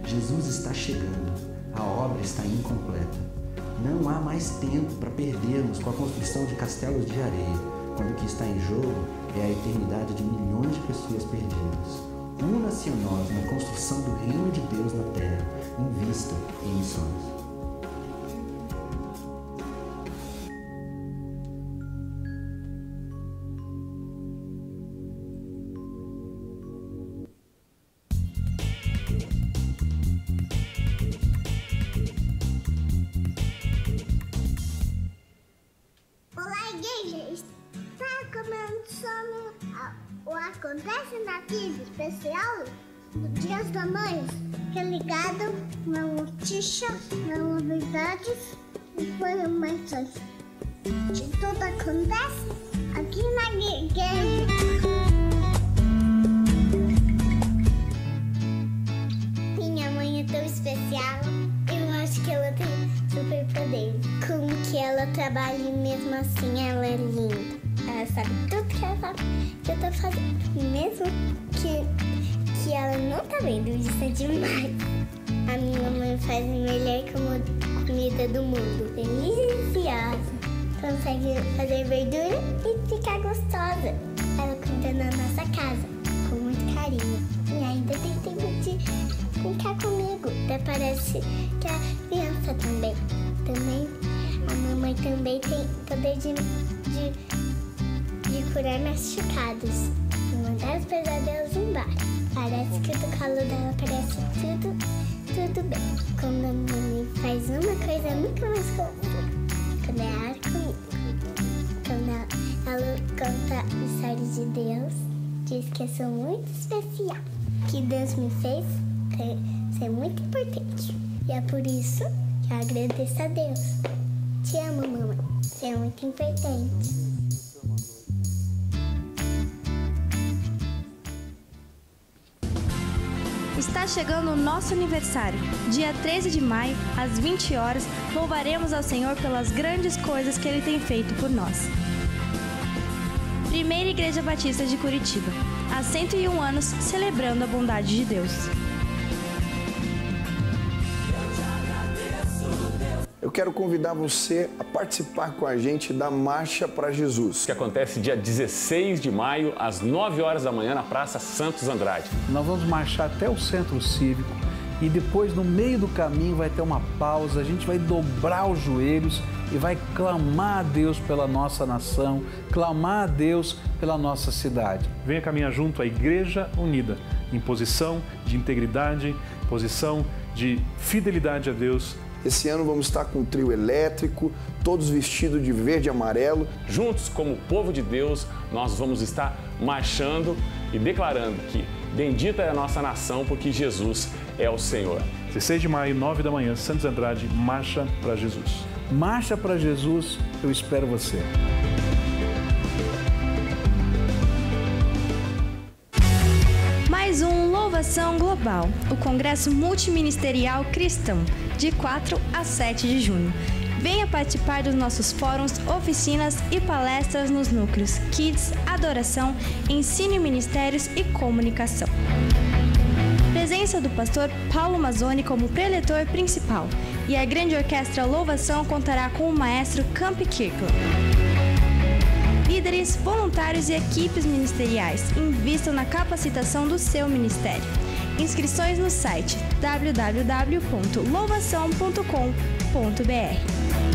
Jesus está chegando, a obra está incompleta. Não há mais tempo para perdermos com a construção de castelos de areia, quando o que está em jogo é a eternidade de milhões de pessoas perdidas. Una-se a nós na construção do reino de Deus na terra, invista em missões. O Acontece na TV especial do Dia das Mães, que é ligado na notícia, nas novidades, informações de tudo acontece aqui na igreja. Minha mãe é tão especial, eu acho que ela tem superpoder. Como que ela trabalha e mesmo assim ela é linda. Ela sabe tudo que eu tô fazendo, mesmo que ela não tá vendo, isso é demais. A minha mãe faz a melhor comida do mundo, deliciosa. Consegue fazer verdura e ficar gostosa. Ela cuida da nossa casa, com muito carinho. E ainda tem tempo de brincar comigo. Até parece que a criança também. A mamãe também tem poder de curar machucados e mandar os pesadelos embora. Parece que do colo dela parece tudo bem. Quando a mamãe faz uma coisa, nunca mais consigo. Quando ela comigo. Quando ela conta a história de Deus, diz que eu sou muito especial. Que Deus me fez ser muito importante. E é por isso que eu agradeço a Deus. Te amo, mamãe. Você é muito importante. Está chegando o nosso aniversário. Dia 13 de maio, às 20 horas, louvaremos ao Senhor pelas grandes coisas que Ele tem feito por nós. Primeira Igreja Batista de Curitiba. Há 101 anos, celebrando a bondade de Deus. Eu quero convidar você a participar com a gente da Marcha para Jesus, que acontece dia 16 de maio, às 9 horas da manhã, na Praça Santos Andrade. Nós vamos marchar até o Centro Cívico e depois, no meio do caminho, vai ter uma pausa, a gente vai dobrar os joelhos e vai clamar a Deus pela nossa nação, clamar a Deus pela nossa cidade. Venha caminhar junto à Igreja Unida, em posição de integridade, posição de fidelidade a Deus. Esse ano vamos estar com um trio elétrico, todos vestidos de verde e amarelo. Juntos, como povo de Deus, nós vamos estar marchando e declarando que bendita é a nossa nação, porque Jesus é o Senhor. 16 de maio, 9 da manhã, Santos Andrade, Marcha para Jesus. Marcha para Jesus, eu espero você. Mais um Louvação Global, o Congresso Multiministerial Cristão, de 4 a 7 de junho. Venha participar dos nossos fóruns, oficinas e palestras nos núcleos Kids, Adoração, Ensino e Ministérios e Comunicação. Presença do pastor Paulo Mazzoni como preletor principal, e a grande orquestra Louvação contará com o maestro Camp Kirkland. Líderes, voluntários e equipes ministeriais invistam na capacitação do seu ministério. Inscrições no site www.louvação.com.br.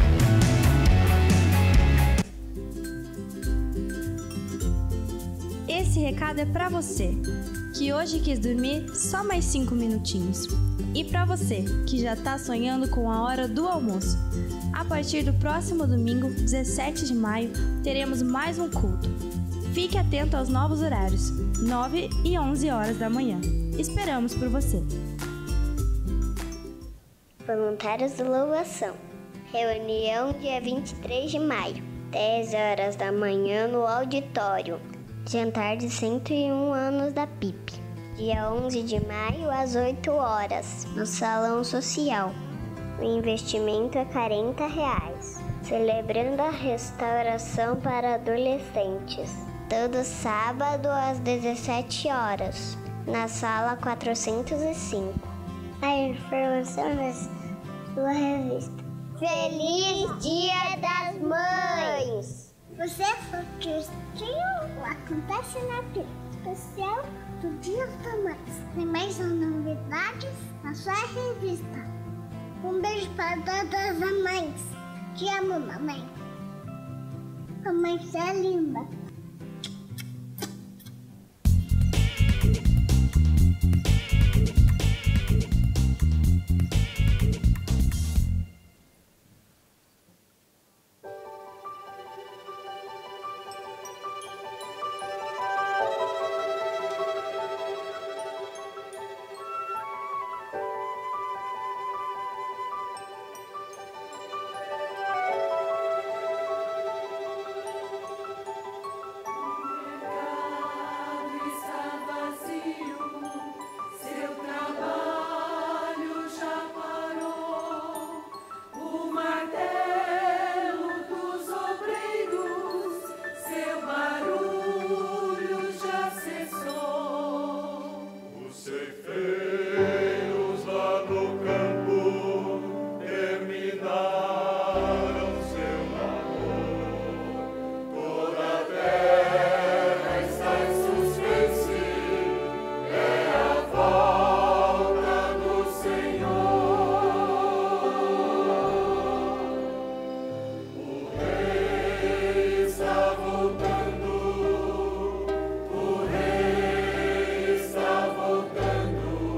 Esse recado é para você, que hoje quis dormir só mais 5 minutinhos. E para você, que já está sonhando com a hora do almoço. A partir do próximo domingo, 17 de maio, teremos mais um culto. Fique atento aos novos horários, 9 e 11 horas da manhã. Esperamos por você. Voluntários do Louvação. Reunião dia 23 de maio, 10 horas da manhã no auditório. Jantar de 101 anos da PIP. Dia 11 de maio às 8 horas, no Salão Social. O investimento é R$40. Celebrando a restauração para adolescentes. Todo sábado às 17 horas, na sala 405. a informação da sua revista. Feliz Dia das Mães! Você for cristão, acontece na Bíblia especial do Dia das Mães. Tem mais novidades na sua revista. Um beijo para todas as mães. Te amo, mamãe. Mamãe, você é linda. O rei está voltando.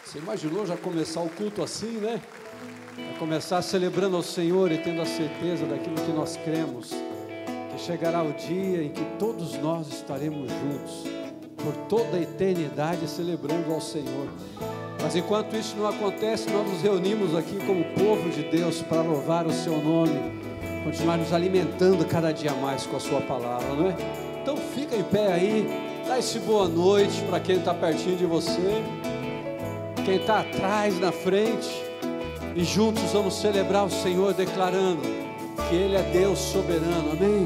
Você imaginou já começar o culto assim, né? Começar celebrando ao Senhor e tendo a certeza daquilo que nós cremos, que chegará o dia em que todos nós estaremos juntos, por toda a eternidade celebrando ao Senhor. Mas enquanto isso não acontece, nós nos reunimos aqui como povo de Deus para louvar o seu nome, continuar nos alimentando cada dia mais com a sua palavra, não é? Então fica em pé aí, dá esse boa noite para quem está pertinho de você, quem está atrás, na frente, e juntos vamos celebrar o Senhor declarando que Ele é Deus soberano, amém?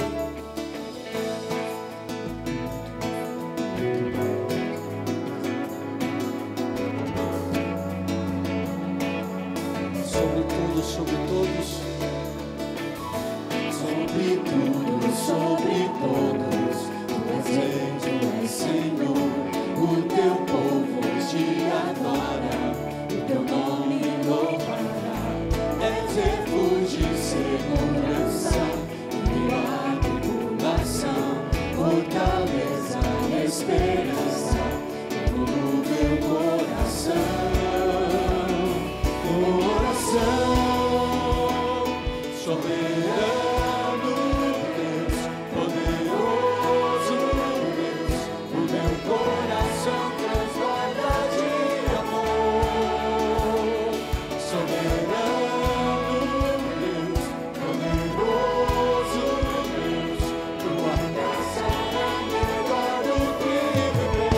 Sobre tudo, sobre todos, sobre tudo, sobre todos, Tu és Rei, Tu és Senhor, o Teu povo te adora, o Teu nome louvará. És refúgio e segurança, em meio à tribulação, fortaleza e esperança, no meu coração. Soberano Deus, poderoso Deus, o meu coração transborda de amor. Soberano Deus, poderoso Deus, tua graça é melhor do que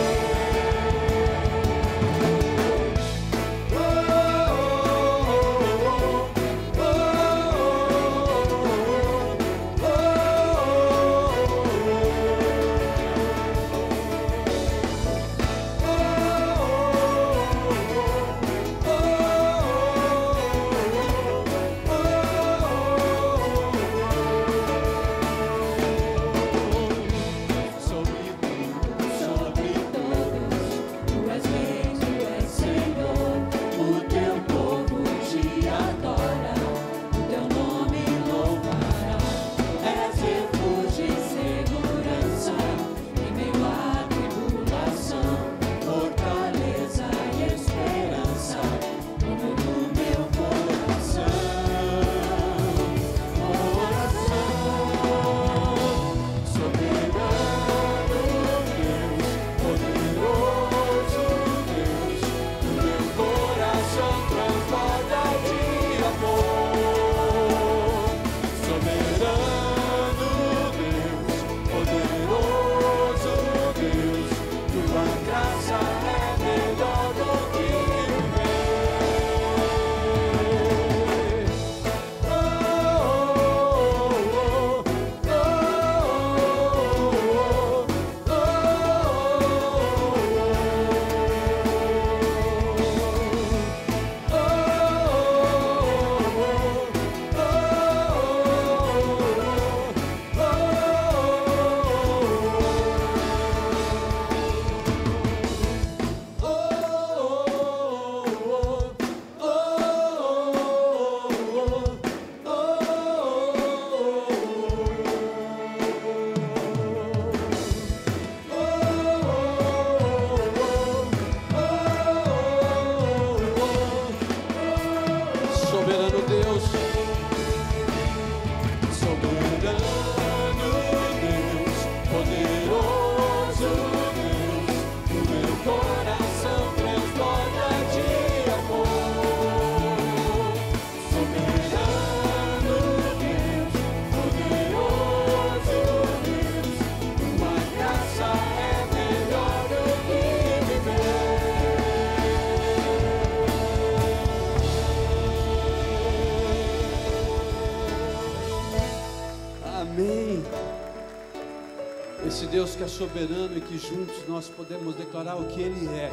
esse Deus que é soberano e que juntos nós podemos declarar o que Ele é.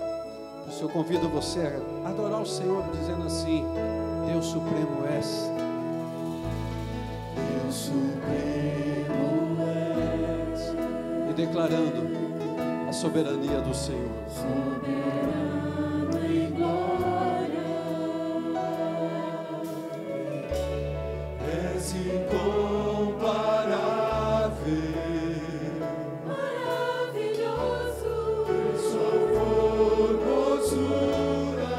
Por isso eu convido você a adorar o Senhor dizendo assim: Deus Supremo és. Deus Supremo és. E declarando a soberania do Senhor. Soberano em glória, és incomparável. Maravilhoso, em sua formosura,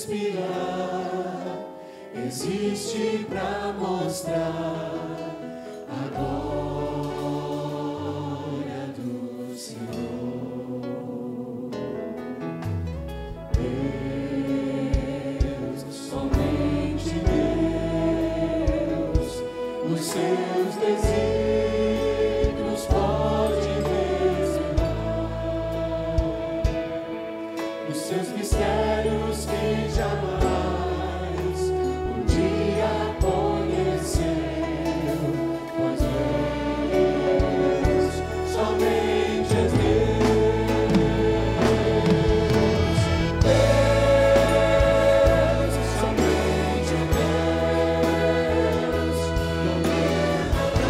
respirar existe para mostrar a glória do Senhor. Deus, somente Deus, os seus desígnios pode revelar, os seus mistérios quem jamais um dia conheceu, pois Deus, somente és Deus, Deus, somente Deus, domina a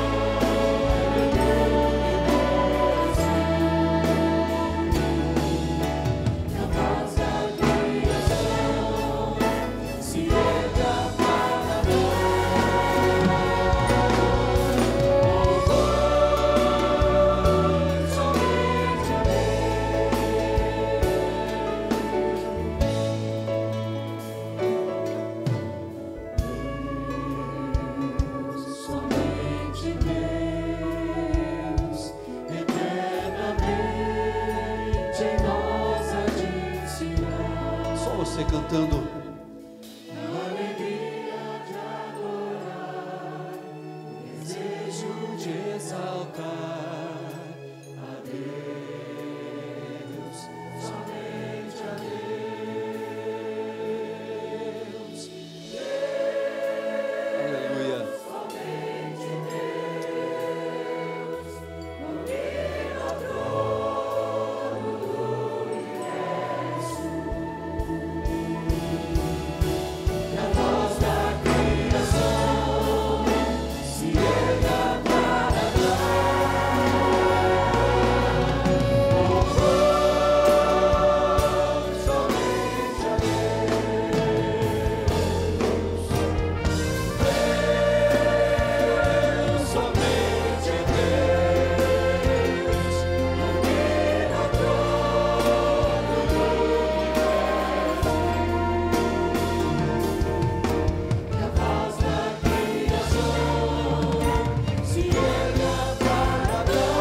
a voz da criação se erga para louvor somente a Deus, somente Deus, eternamente em nós há de ensinar. Só você cantando. A alegria de adorar, o desejo de exaltar a Deus, somente a Deus. Aleluia. Somente Deus, domina o trono do universo. E a voz da criação se erga para louvor somente a Deus, somente Deus, domina o trono do universo. E a voz da criação se erga para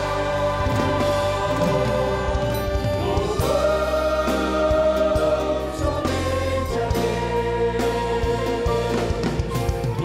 louvor somente a Deus,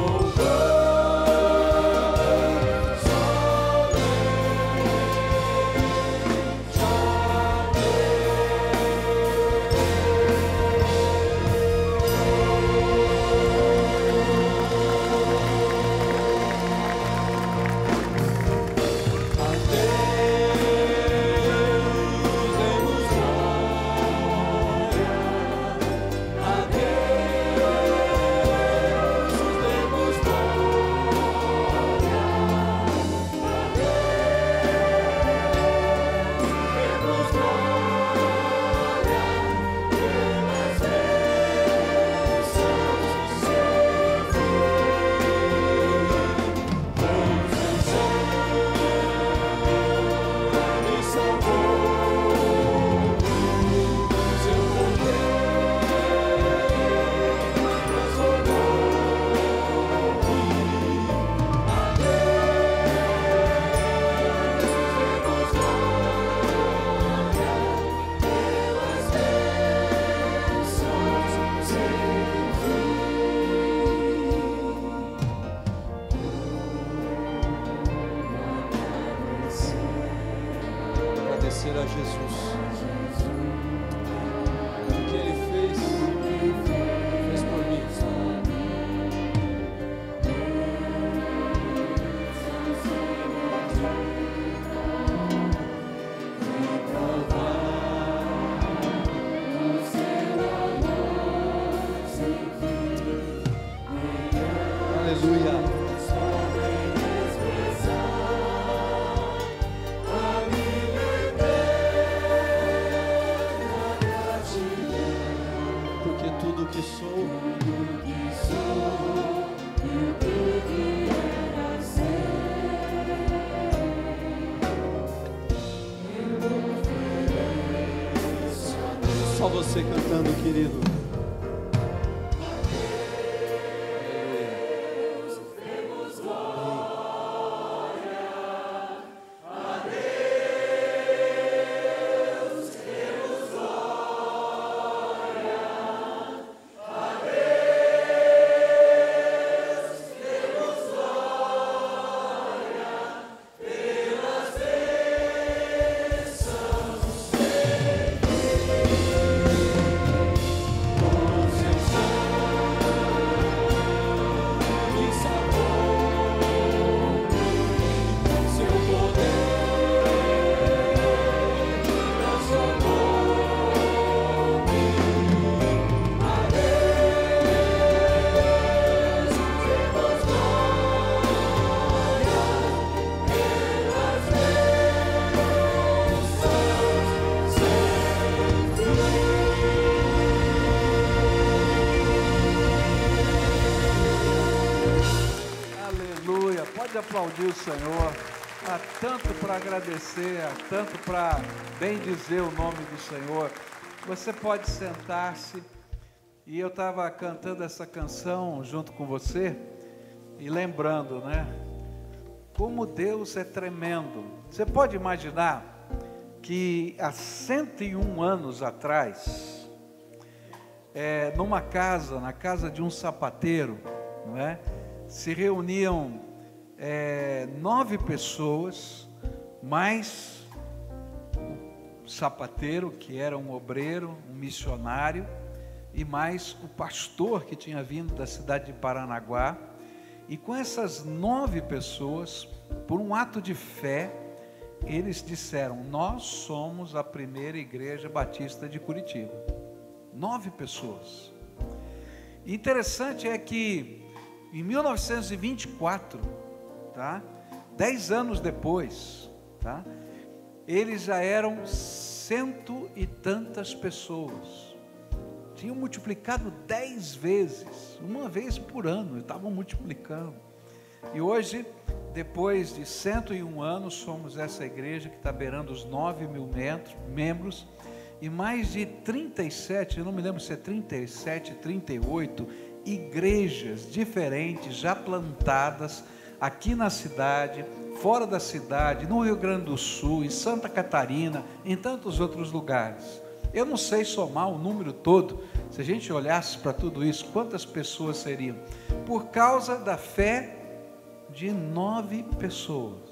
Agradecer a Jesus. O que Ele fez por mim. Aleluia. Porque tudo que sou só você cantando, querido. aplaudir o Senhor. Há tanto para agradecer, há tanto para bendizer o nome do Senhor. Você pode sentar-se. E eu estava cantando essa canção junto com você e lembrando, né? Como Deus é tremendo. Você pode imaginar que há 101 anos atrás, numa casa, na casa de um sapateiro, não é? Se reuniam 9 pessoas, mais o sapateiro, que era um obreiro, um missionário, e mais o pastor que tinha vindo da cidade de Paranaguá. E com essas 9 pessoas, por um ato de fé, eles disseram: nós somos a primeira igreja batista de Curitiba. 9 pessoas. E interessante é que em 1924, tá? 10 anos depois, tá? Eles já eram 100 e tantas pessoas. Tinham multiplicado 10 vezes, uma vez por ano, estavam multiplicando. E hoje, depois de 101 anos, somos essa igreja que está beirando os 9.000 membros, e mais de 37, eu não me lembro se é 37, 38, igrejas diferentes, já plantadas, aqui na cidade, fora da cidade, no Rio Grande do Sul, em Santa Catarina, em tantos outros lugares. Eu não sei somar o número todo, se a gente olhasse para tudo isso, quantas pessoas seriam? Por causa da fé de 9 pessoas.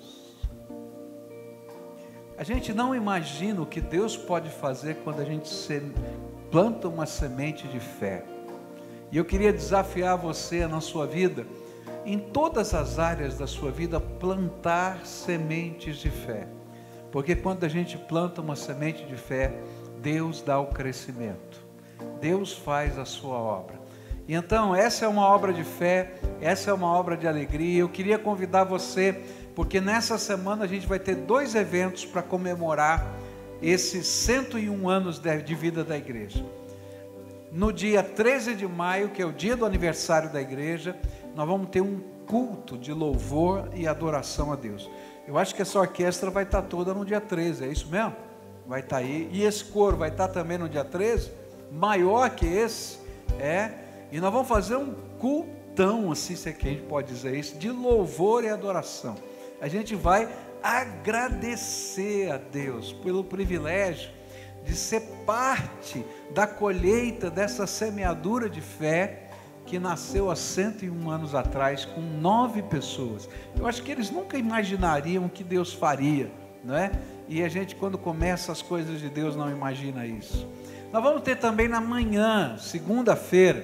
A gente não imagina o que Deus pode fazer quando a gente planta uma semente de fé. E eu queria desafiar você na sua vida, em todas as áreas da sua vida, plantar sementes de fé. Porque quando a gente planta uma semente de fé, Deus dá o crescimento, Deus faz a sua obra. E então essa é uma obra de fé, essa é uma obra de alegria. Eu queria convidar você, porque nessa semana a gente vai ter 2 eventos para comemorar esses 101 anos de vida da igreja. No dia 13 de maio, que é o dia do aniversário da igreja, nós vamos ter um culto de louvor e adoração a Deus. Eu acho que essa orquestra vai estar toda no dia 13, é isso mesmo? Vai estar aí, e esse coro vai estar também no dia 13, maior que esse, e nós vamos fazer um cultão, assim, se é que a gente pode dizer isso, de louvor e adoração. A gente vai agradecer a Deus pelo privilégio de ser parte da colheita dessa semeadura de fé que nasceu há 101 anos atrás com 9 pessoas. Eu acho que eles nunca imaginariam o que Deus faria, não é? E a gente, quando começa as coisas de Deus, não imagina isso. Nós vamos ter também na manhã, segunda-feira,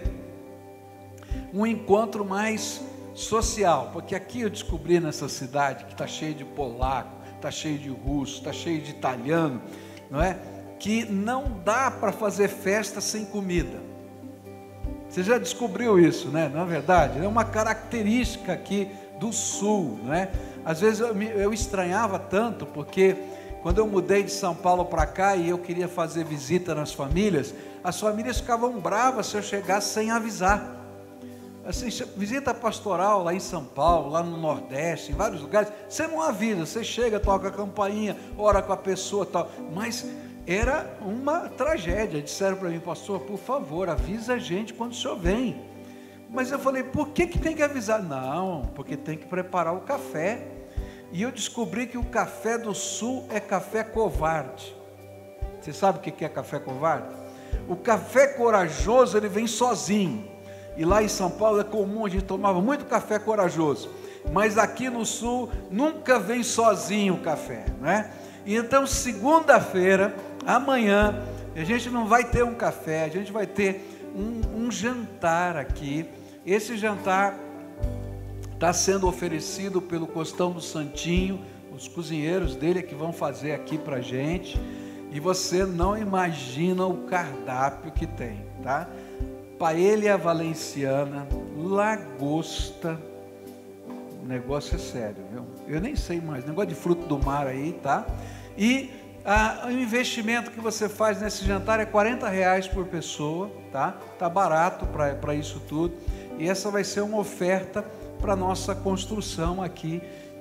um encontro mais social, porque aqui eu descobri nessa cidade que está cheio de polaco, está cheio de russo, está cheio de italiano, não é? Que não dá para fazer festa sem comida. Você já descobriu isso, né? Não é verdade? É uma característica aqui do Sul, não é? Às vezes eu estranhava tanto, porque quando eu mudei de São Paulo para cá e eu queria fazer visita nas famílias, as famílias ficavam bravas se eu chegasse sem avisar. Assim, visita pastoral lá em São Paulo, lá no Nordeste, em vários lugares, você não avisa, você chega, toca a campainha, ora com a pessoa e tal, mas era uma tragédia. Disseram para mim: pastor, por favor, avisa a gente quando o senhor vem. Mas eu falei: por que tem que avisar? Não, porque tem que preparar o café. E eu descobri que o café do Sul é café covarde. Você sabe o que é café covarde? O café corajoso, ele vem sozinho. E lá em São Paulo é comum, a gente tomava muito café corajoso. Mas aqui no Sul nunca vem sozinho o café, né? E então segunda-feira, amanhã, a gente não vai ter um café, a gente vai ter um jantar aqui. Esse jantar está sendo oferecido pelo Costão do Santinho, os cozinheiros dele que vão fazer aqui para a gente. E você não imagina o cardápio que tem, tá? Paella valenciana, lagosta, o negócio é sério, viu? Eu nem sei mais, negócio de fruto do mar aí, tá? E o investimento que você faz nesse jantar é R$40 por pessoa, tá? Tá barato para isso tudo. E essa vai ser uma oferta para nossa construção aqui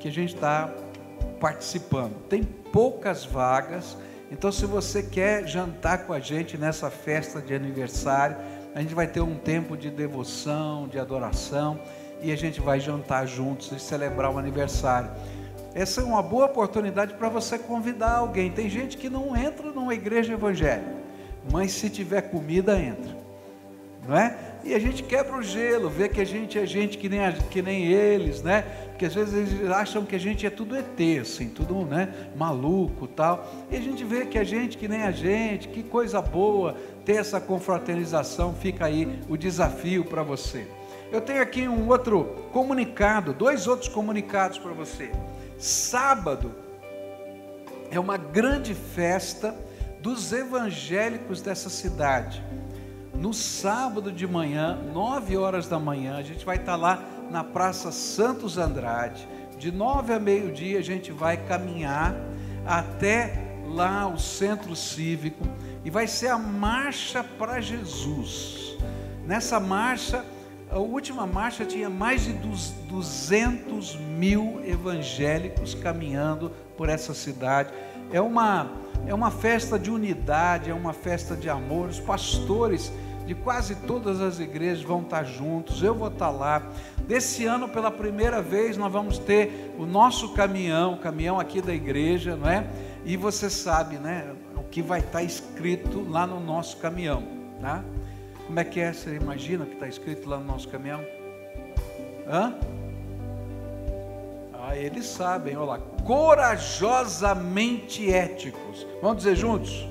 que a gente está participando. Tem poucas vagas, então se você quer jantar com a gente nessa festa de aniversário, a gente vai ter um tempo de devoção, de adoração, e a gente vai jantar juntos e celebrar o aniversário. Essa é uma boa oportunidade para você convidar alguém. Tem gente que não entra numa igreja evangélica, mas se tiver comida, entra, não é? E a gente quebra o gelo, vê que a gente é gente que nem eles, né? Porque às vezes eles acham que a gente é tudo ET, assim, tudo, né, maluco, tal. E a gente vê que a gente que nem a gente, que coisa boa ter essa confraternização. Fica aí o desafio para você. Eu tenho aqui um outro comunicado, 2 outros comunicados para você. Sábado é uma grande festa dos evangélicos dessa cidade. No sábado de manhã, 9 horas da manhã, a gente vai estar lá na Praça Santos Andrade. De 9 a meio-dia a gente vai caminhar até lá o Centro Cívico e vai ser a Marcha para Jesus. Nessa marcha, a última marcha tinha mais de 200 mil evangélicos caminhando por essa cidade. É uma festa de unidade, é uma festa de amor. Os pastores de quase todas as igrejas vão estar juntos, eu vou estar lá. Desse ano, pela primeira vez, nós vamos ter o nosso caminhão, o caminhão aqui da igreja, não é? E você sabe, né, o que vai estar escrito lá no nosso caminhão, tá? Como é que é? Você imagina o que está escrito lá no nosso caminhão? Hã? Eles sabem, olha lá. Corajosamente éticos. Vamos dizer juntos?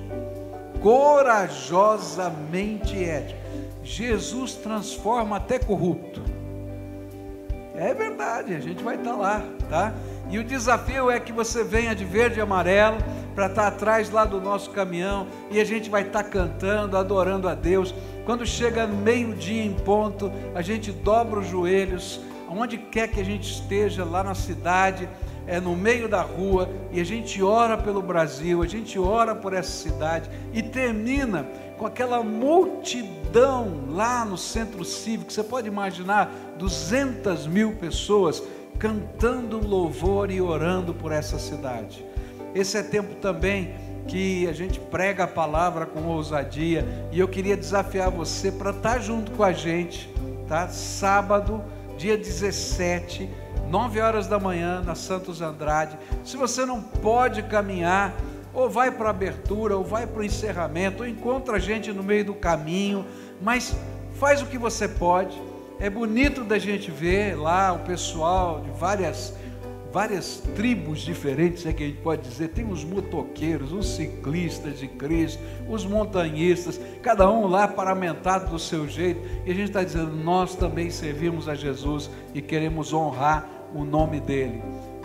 Corajosamente éticos. Jesus transforma até corrupto. É verdade, a gente vai estar lá, tá? E o desafio é que você venha de verde e amarelo para estar atrás lá do nosso caminhão, e a gente vai estar cantando, adorando a Deus. Quando chega meio-dia em ponto, a gente dobra os joelhos, onde quer que a gente esteja, lá na cidade, no meio da rua, e a gente ora pelo Brasil, a gente ora por essa cidade, e termina com aquela multidão lá no Centro Cívico. Você pode imaginar 200 mil pessoas cantando louvor e orando por essa cidade. Esse é tempo também que a gente prega a palavra com ousadia, e eu queria desafiar você para estar junto com a gente, tá? Sábado, dia 17, 9 horas da manhã, na Santos Andrade. Se você não pode caminhar, ou vai para a abertura, ou vai para o encerramento, ou encontra a gente no meio do caminho, mas faz o que você pode. É bonito da gente ver lá o pessoal de várias tribos diferentes, é que a gente pode dizer. Tem os motoqueiros, os ciclistas de Cristo, os montanhistas, cada um lá paramentado do seu jeito, e a gente está dizendo, nós também servimos a Jesus e queremos honrar o nome dele.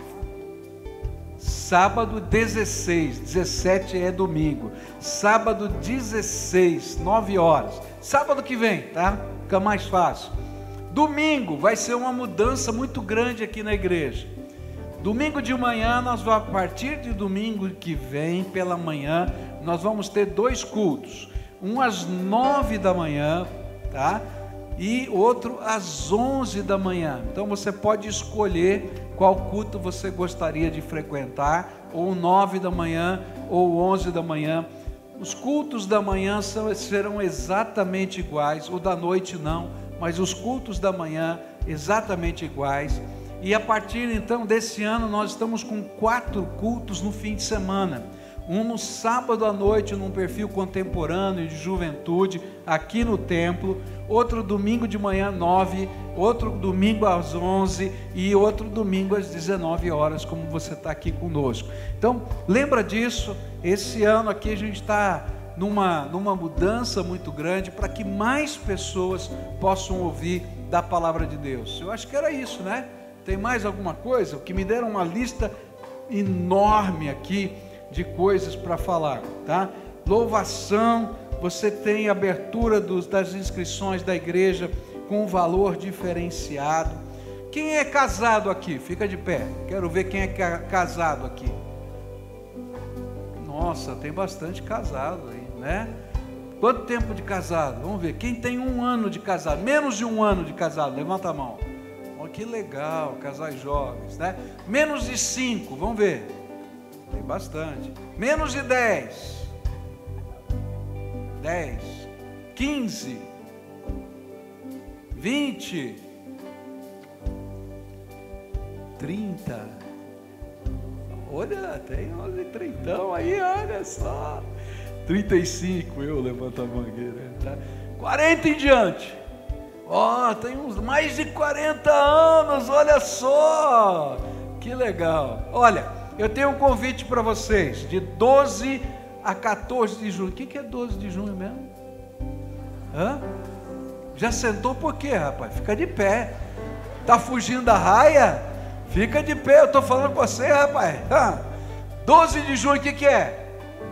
Sábado 16, 17 é domingo, sábado 16, 9 horas, sábado que vem, tá? Fica mais fácil. Domingo vai ser uma mudança muito grande aqui na igreja. Domingo de manhã, a partir de domingo que vem, pela manhã, nós vamos ter 2 cultos. Um às 9 da manhã, tá? E outro às 11 da manhã. Então você pode escolher qual culto você gostaria de frequentar, ou 9 da manhã, ou 11 da manhã. Os cultos da manhã serão exatamente iguais, o da noite não, mas os cultos da manhã exatamente iguais. E a partir então desse ano nós estamos com 4 cultos no fim de semana. Um no sábado à noite, num perfil contemporâneo de juventude, aqui no templo. Outro domingo de manhã, 9. Outro domingo às 11. E outro domingo às 19 horas, como você está aqui conosco. Então, lembra disso. Esse ano aqui a gente está numa mudança muito grande, para que mais pessoas possam ouvir da palavra de Deus. Eu acho que era isso, né? Tem mais alguma coisa? Que me deram uma lista enorme aqui de coisas para falar, tá? Louvação, você tem abertura das inscrições da igreja com um valor diferenciado. Quem é casado aqui? Fica de pé, quero ver quem é casado aqui. Nossa, tem bastante casado aí, né? Quanto tempo de casado? Vamos ver, quem tem 1 ano de casado, menos de 1 ano de casado, levanta a mão. Ok, que legal, casais jovens, né? Menos de 5, vamos ver. Tem bastante. Menos de 10. 10. 15. 20. 30. Olha, tem 11 30 aí, olha só. 35, eu levanto a mangueira, tá? 40 em diante. Ó, tem uns mais de 40 anos, olha só. Que legal. Olha, eu tenho um convite para vocês, de 12 a 14 de junho. O que é 12 de junho mesmo? Hã? Já sentou por quê, rapaz? Fica de pé. Tá fugindo da raia? Fica de pé, eu estou falando com você, rapaz. 12 de junho, o que é?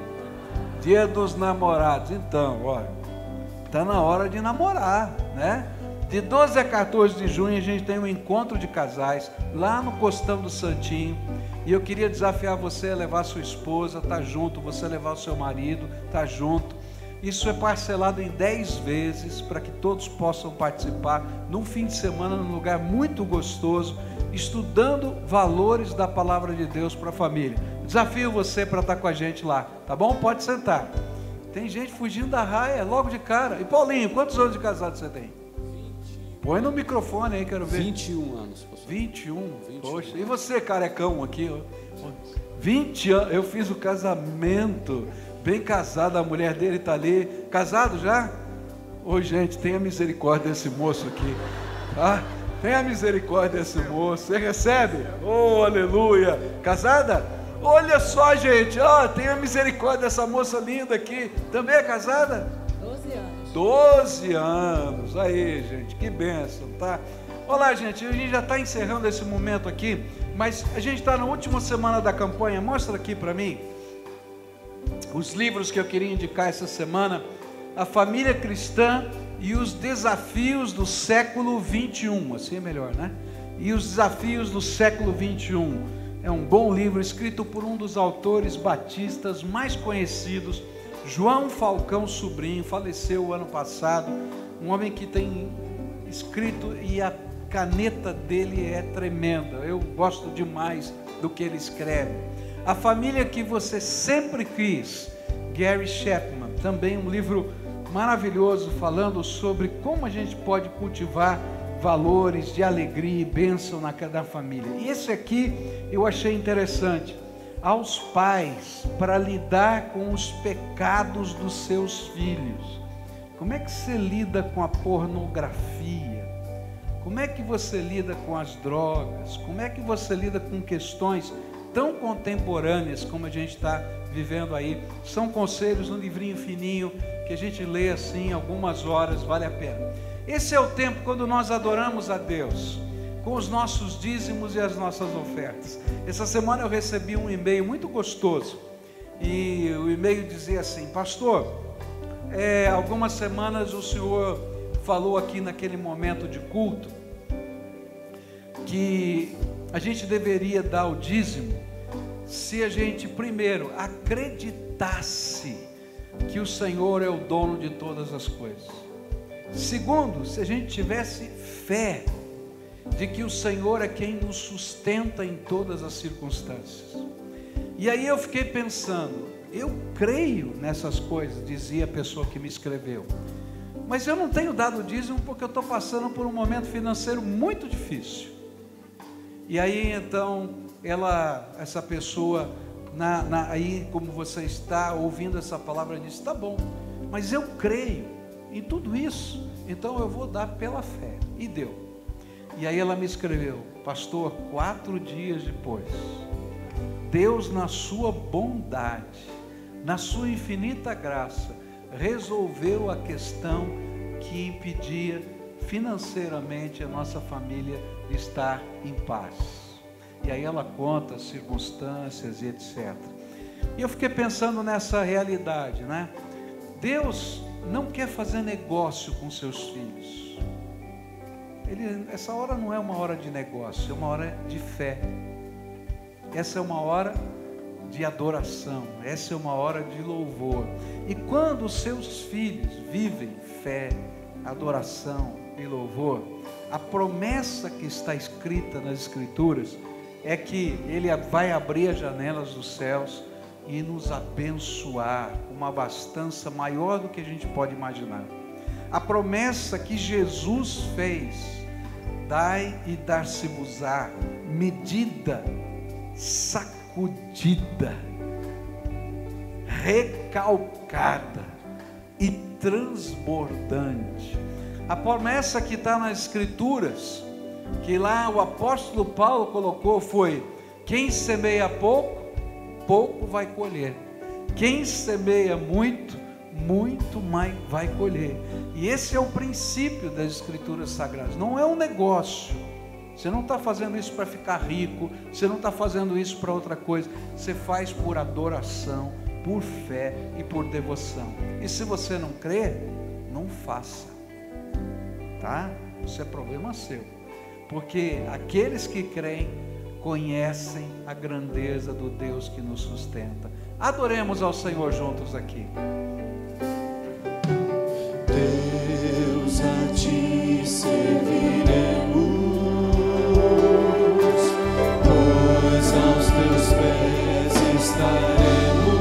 Dia dos Namorados. Então, olha, está na hora de namorar, né? De 12 a 14 de junho a gente tem um encontro de casais lá no Costão do Santinho. E eu queria desafiar você a levar sua esposa, tá junto, você levar o seu marido, tá junto. Isso é parcelado em 10 vezes para que todos possam participar num fim de semana num lugar muito gostoso, estudando valores da palavra de Deus para a família. Desafio você para estar com a gente lá, tá bom? Pode sentar. Tem gente fugindo da raia logo de cara. E Paulinho, quantos anos de casado você tem? 20. Põe no microfone aí, quero ver. 21 anos, pastor. 21? Poxa, e você, carecão aqui? 20 anos, eu fiz o casamento, bem casado, a mulher dele está ali. Casado já? Ô gente, tenha misericórdia desse moço aqui, tá? Tenha misericórdia desse moço. Você recebe? Oh, aleluia. Casada? Olha só, gente, ó, tenha misericórdia dessa moça linda aqui. Também é casada? 12 anos. 12 anos. Aí, gente, que bênção, tá? Olá, gente, a gente já está encerrando esse momento aqui, mas a gente está na última semana da campanha. Mostra aqui para mim os livros que eu queria indicar essa semana. A Família Cristã e os Desafios do Século 21. Assim é melhor, né? E os Desafios do Século 21. É um bom livro escrito por um dos autores batistas mais conhecidos, João Falcão Sobrinho, faleceu o ano passado, um homem que tem escrito e a caneta dele é tremenda, eu gosto demais do que ele escreve. A Família que Você Sempre Quis, Gary Chapman, também um livro maravilhoso falando sobre como a gente pode cultivar valores de alegria e bênção na família. E esse aqui eu achei interessante. Aos pais, para lidar com os pecados dos seus filhos. Como é que você lida com a pornografia? Como é que você lida com as drogas? Como é que você lida com questões tão contemporâneas como a gente está vivendo aí? São conselhos no livrinho fininho que a gente lê assim algumas horas, vale a pena. Esse é o tempo quando nós adoramos a Deus, com os nossos dízimos e as nossas ofertas. Essa semana eu recebi um e-mail muito gostoso, e o e-mail dizia assim: pastor, algumas semanas o senhor falou aqui naquele momento de culto, que a gente deveria dar o dízimo, se a gente primeiro acreditasse que o Senhor é o dono de todas as coisas. Segundo, se a gente tivesse fé de que o Senhor é quem nos sustenta em todas as circunstâncias. E aí eu fiquei pensando, eu creio nessas coisas, dizia a pessoa que me escreveu, mas eu não tenho dado dízimo porque eu estou passando por um momento financeiro muito difícil. E aí então, essa pessoa, aí como você está ouvindo essa palavra, disse, tá bom, mas eu creio em tudo isso, então eu vou dar pela fé. E deu. E aí ela me escreveu, pastor, 4 dias depois, Deus na sua bondade, na sua infinita graça, resolveu a questão que impedia financeiramente a nossa família de estar em paz. E aí ela conta as circunstâncias e etc. E eu fiquei pensando nessa realidade, né? Deus não quer fazer negócio com seus filhos. Essa hora não é uma hora de negócio, é uma hora de fé. Essa é uma hora de adoração, essa é uma hora de louvor. E quando os seus filhos vivem fé, adoração e louvor, A promessa que está escrita nas Escrituras é que Ele vai abrir as janelas dos céus e nos abençoar com uma abastança maior do que a gente pode imaginar. A promessa que Jesus fez: dai e dar-se-vos-á, medida, sacudida, recalcada e transbordante. A promessa que está nas Escrituras, que lá o apóstolo Paulo colocou, foi: quem semeia pouco, pouco vai colher. Quem semeia muito, muito mais vai colher. E esse é o princípio das Escrituras Sagradas. Não é um negócio. Você não está fazendo isso para ficar rico, você não está fazendo isso para outra coisa. Você faz por adoração, por fé e por devoção. E se você não crê, não faça, tá? Isso é problema seu, porque aqueles que creem conhecem a grandeza do Deus que nos sustenta. Adoremos ao Senhor juntos aqui. Deus, a ti serviremos, pois aos teus pés estaremos.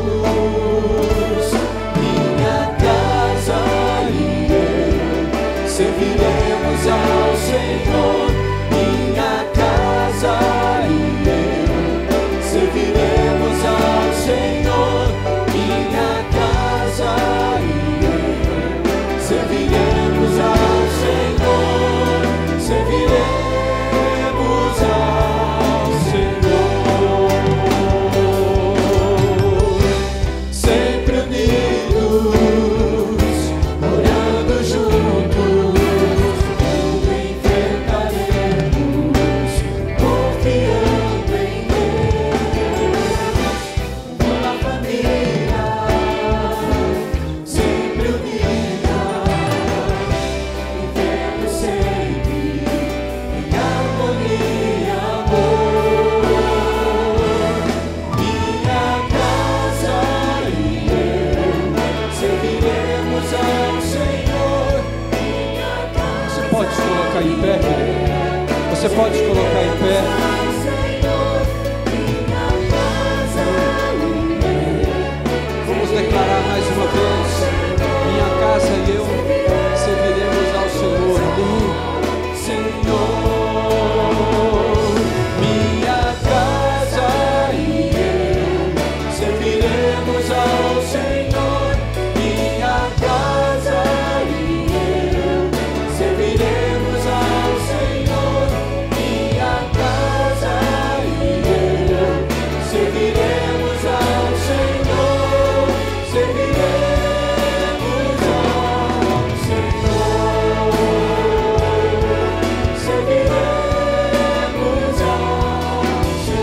Minha casa e eu serviremos ao Senhor. Minha casa e eu serviremos ao Senhor. Minha casa e eu serviremos ao Senhor. Serviremos ao Senhor. Sempre unidos, orando juntos, tudo enfrentaremos, confiando em Deus. Uma família sempre unida, vivendo sempre em harmonia, amor. Minha casa e eu serviremos ao Senhor. Minha casa. Você pode se colocar em pé? Você pode se colocar em pé? Vamos declarar mais uma vez: minha casa e eu serviremos ao Senhor. Amém. Senhor, minha casa e eu serviremos ao Senhor. Minha casa e eu serviremos ao Senhor. Minha casa e eu serviremos ao Senhor. Serviremos ao Senhor. Serviremos ao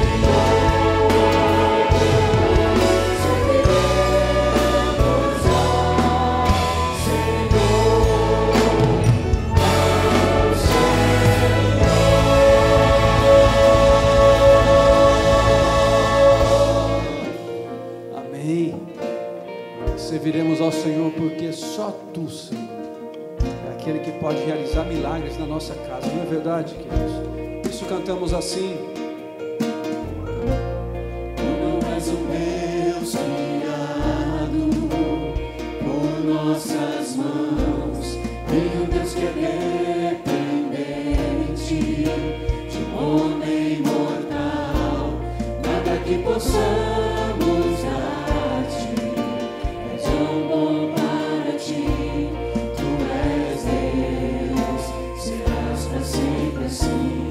Amém. Serviremos ao Senhor porque só Tu, Senhor, é aquele que pode realizar milagres na nossa casa. Não é verdade, queridos? Por isso cantamos assim: Tu não és um Deus criado por nossas mãos, nem um Deus que é dependente de um homem mortal. Nada que possamos dar-te é tão bom para ti. Tu és Deus, serás para sempre assim.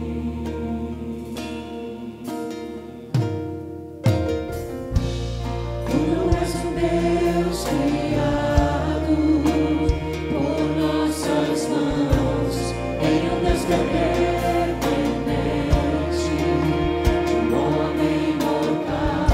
Tu não és um Deus criado por nossas mãos, nem um Deus que é dependente de um homem mortal.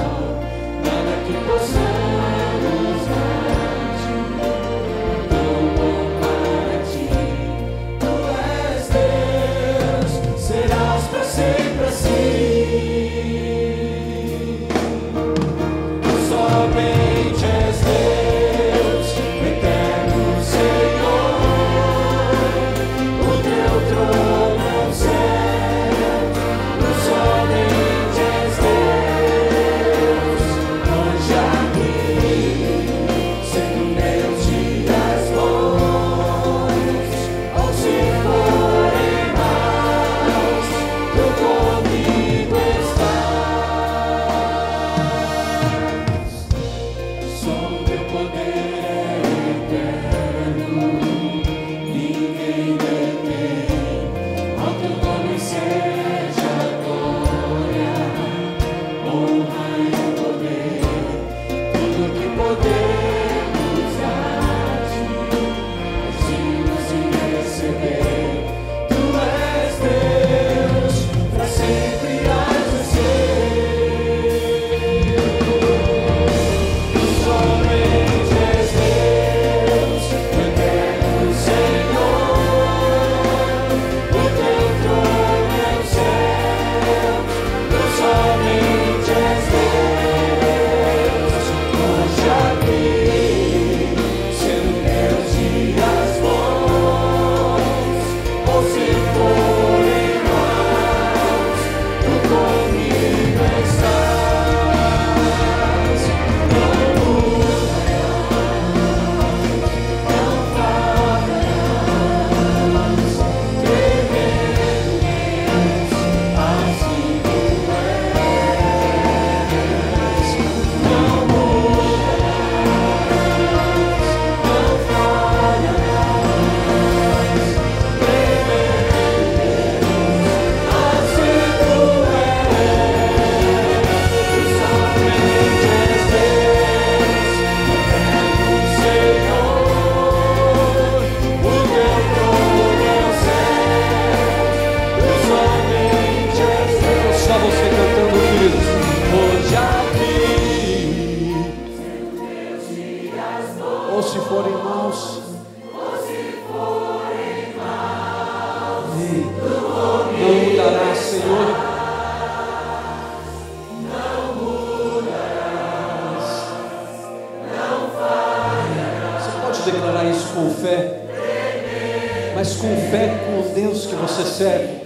declarar isso com fé, mas com fé com o Deus que você serve.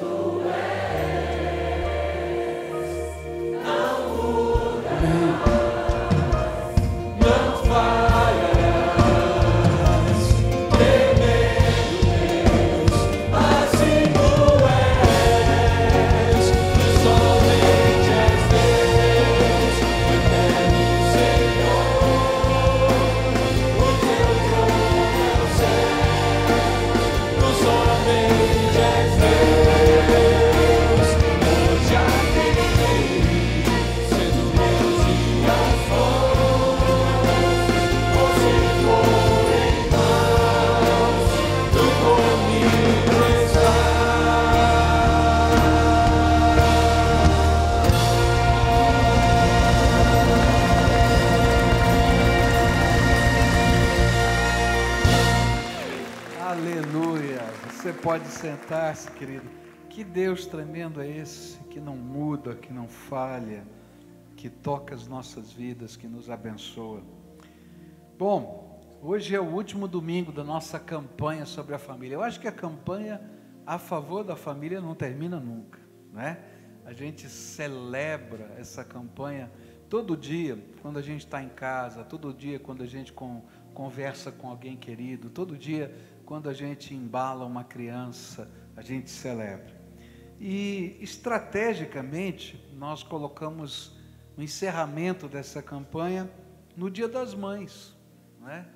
Pode sentar-se, querido. Que Deus tremendo é esse, que não muda, que não falha, que toca as nossas vidas, que nos abençoa. Bom, hoje é o último domingo da nossa campanha sobre a família. Eu acho que a campanha a favor da família não termina nunca, né? A gente celebra essa campanha todo dia, quando a gente está em casa, todo dia quando a gente conversa com alguém querido, todo dia quando a gente embala uma criança, a gente celebra. E estrategicamente nós colocamos o encerramento dessa campanha no Dia das Mães, né?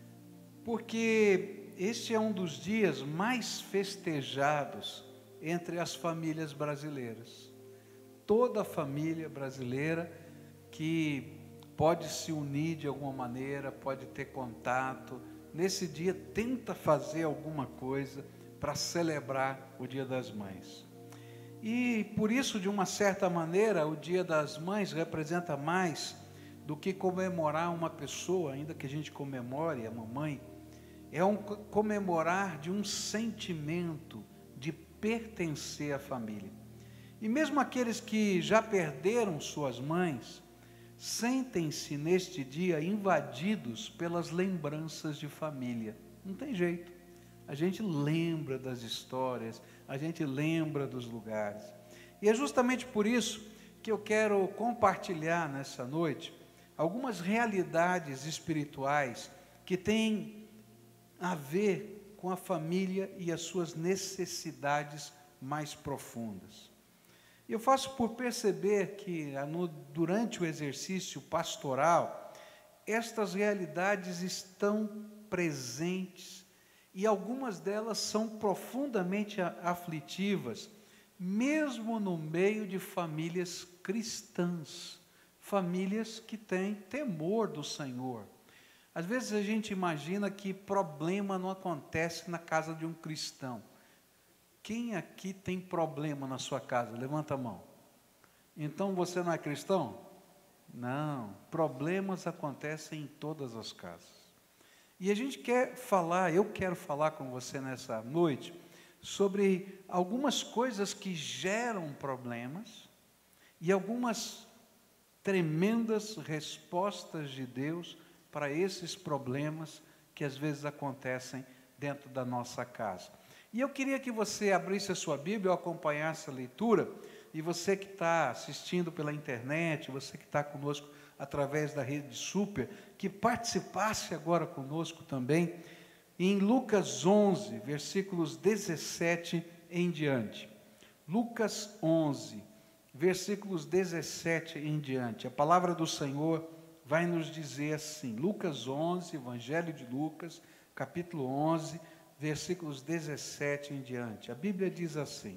Porque este é um dos dias mais festejados entre as famílias brasileiras. Toda família brasileira que pode se unir de alguma maneira, pode ter contato, nesse dia tenta fazer alguma coisa para celebrar o Dia das Mães. E por isso, de uma certa maneira, o Dia das Mães representa mais do que comemorar uma pessoa, ainda que a gente comemore a mamãe, é um comemorar de um sentimento de pertencer à família. E mesmo aqueles que já perderam suas mães, sentem-se neste dia invadidos pelas lembranças de família. Não tem jeito. A gente lembra das histórias, a gente lembra dos lugares. E é justamente por isso que eu quero compartilhar nessa noite algumas realidades espirituais que têm a ver com a família e as suas necessidades mais profundas. Eu faço por perceber que durante o exercício pastoral, estas realidades estão presentes e algumas delas são profundamente aflitivas, mesmo no meio de famílias cristãs, famílias que têm temor do Senhor. Às vezes a gente imagina que problema não acontece na casa de um cristão. Quem aqui tem problema na sua casa? Levanta a mão. Então você não é cristão? Não, problemas acontecem em todas as casas. E a gente quer falar, eu quero falar com você nessa noite, sobre algumas coisas que geram problemas e algumas tremendas respostas de Deus para esses problemas que às vezes acontecem dentro da nossa casa. E eu queria que você abrisse a sua Bíblia ou acompanhasse a leitura, e você que está assistindo pela internet, você que está conosco através da Rede Super, que participasse agora conosco também, em Lucas 11, versículos 17 em diante. Lucas 11, versículos 17 em diante. A palavra do Senhor vai nos dizer assim, Lucas 11, Evangelho de Lucas, capítulo 11, versículos 17 em diante. A Bíblia diz assim: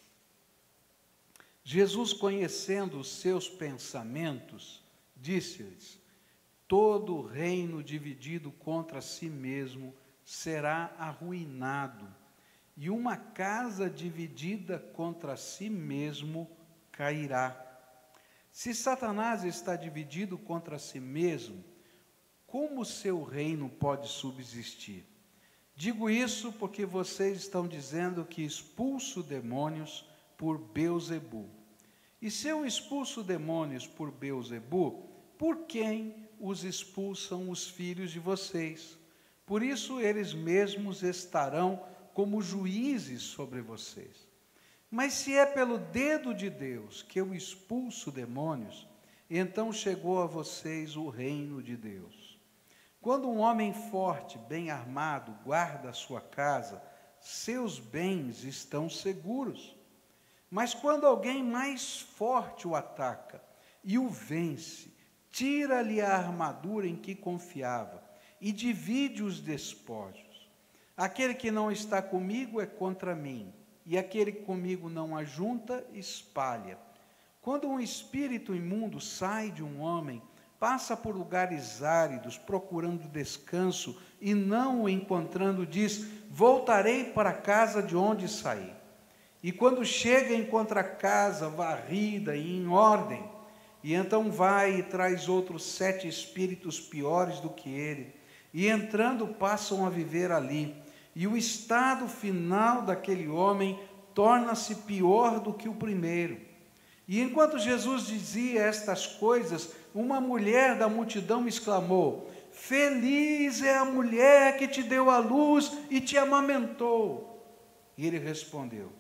Jesus, conhecendo os seus pensamentos, disse-lhes: todo reino dividido contra si mesmo será arruinado, e uma casa dividida contra si mesmo cairá. Se Satanás está dividido contra si mesmo, como seu reino pode subsistir? Digo isso porque vocês estão dizendo que expulso demônios por Beelzebu. E se eu expulso demônios por Beelzebu, por quem os expulsam os filhos de vocês? Por isso eles mesmos estarão como juízes sobre vocês. Mas se é pelo dedo de Deus que eu expulso demônios, então chegou a vocês o reino de Deus. Quando um homem forte, bem armado, guarda a sua casa, seus bens estão seguros. Mas quando alguém mais forte o ataca e o vence, tira-lhe a armadura em que confiava e divide os despojos. Aquele que não está comigo é contra mim, e aquele que comigo não ajunta, espalha. Quando um espírito imundo sai de um homem, passa por lugares áridos, procurando descanso, e não o encontrando, diz: voltarei para a casa de onde saí. E quando chega, encontra a casa varrida e em ordem, e então vai e traz outros 7 espíritos piores do que ele, e entrando passam a viver ali. E o estado final daquele homem torna-se pior do que o primeiro. E enquanto Jesus dizia estas coisas, uma mulher da multidão exclamou: feliz é a mulher que te deu à luz e te amamentou. E ele respondeu: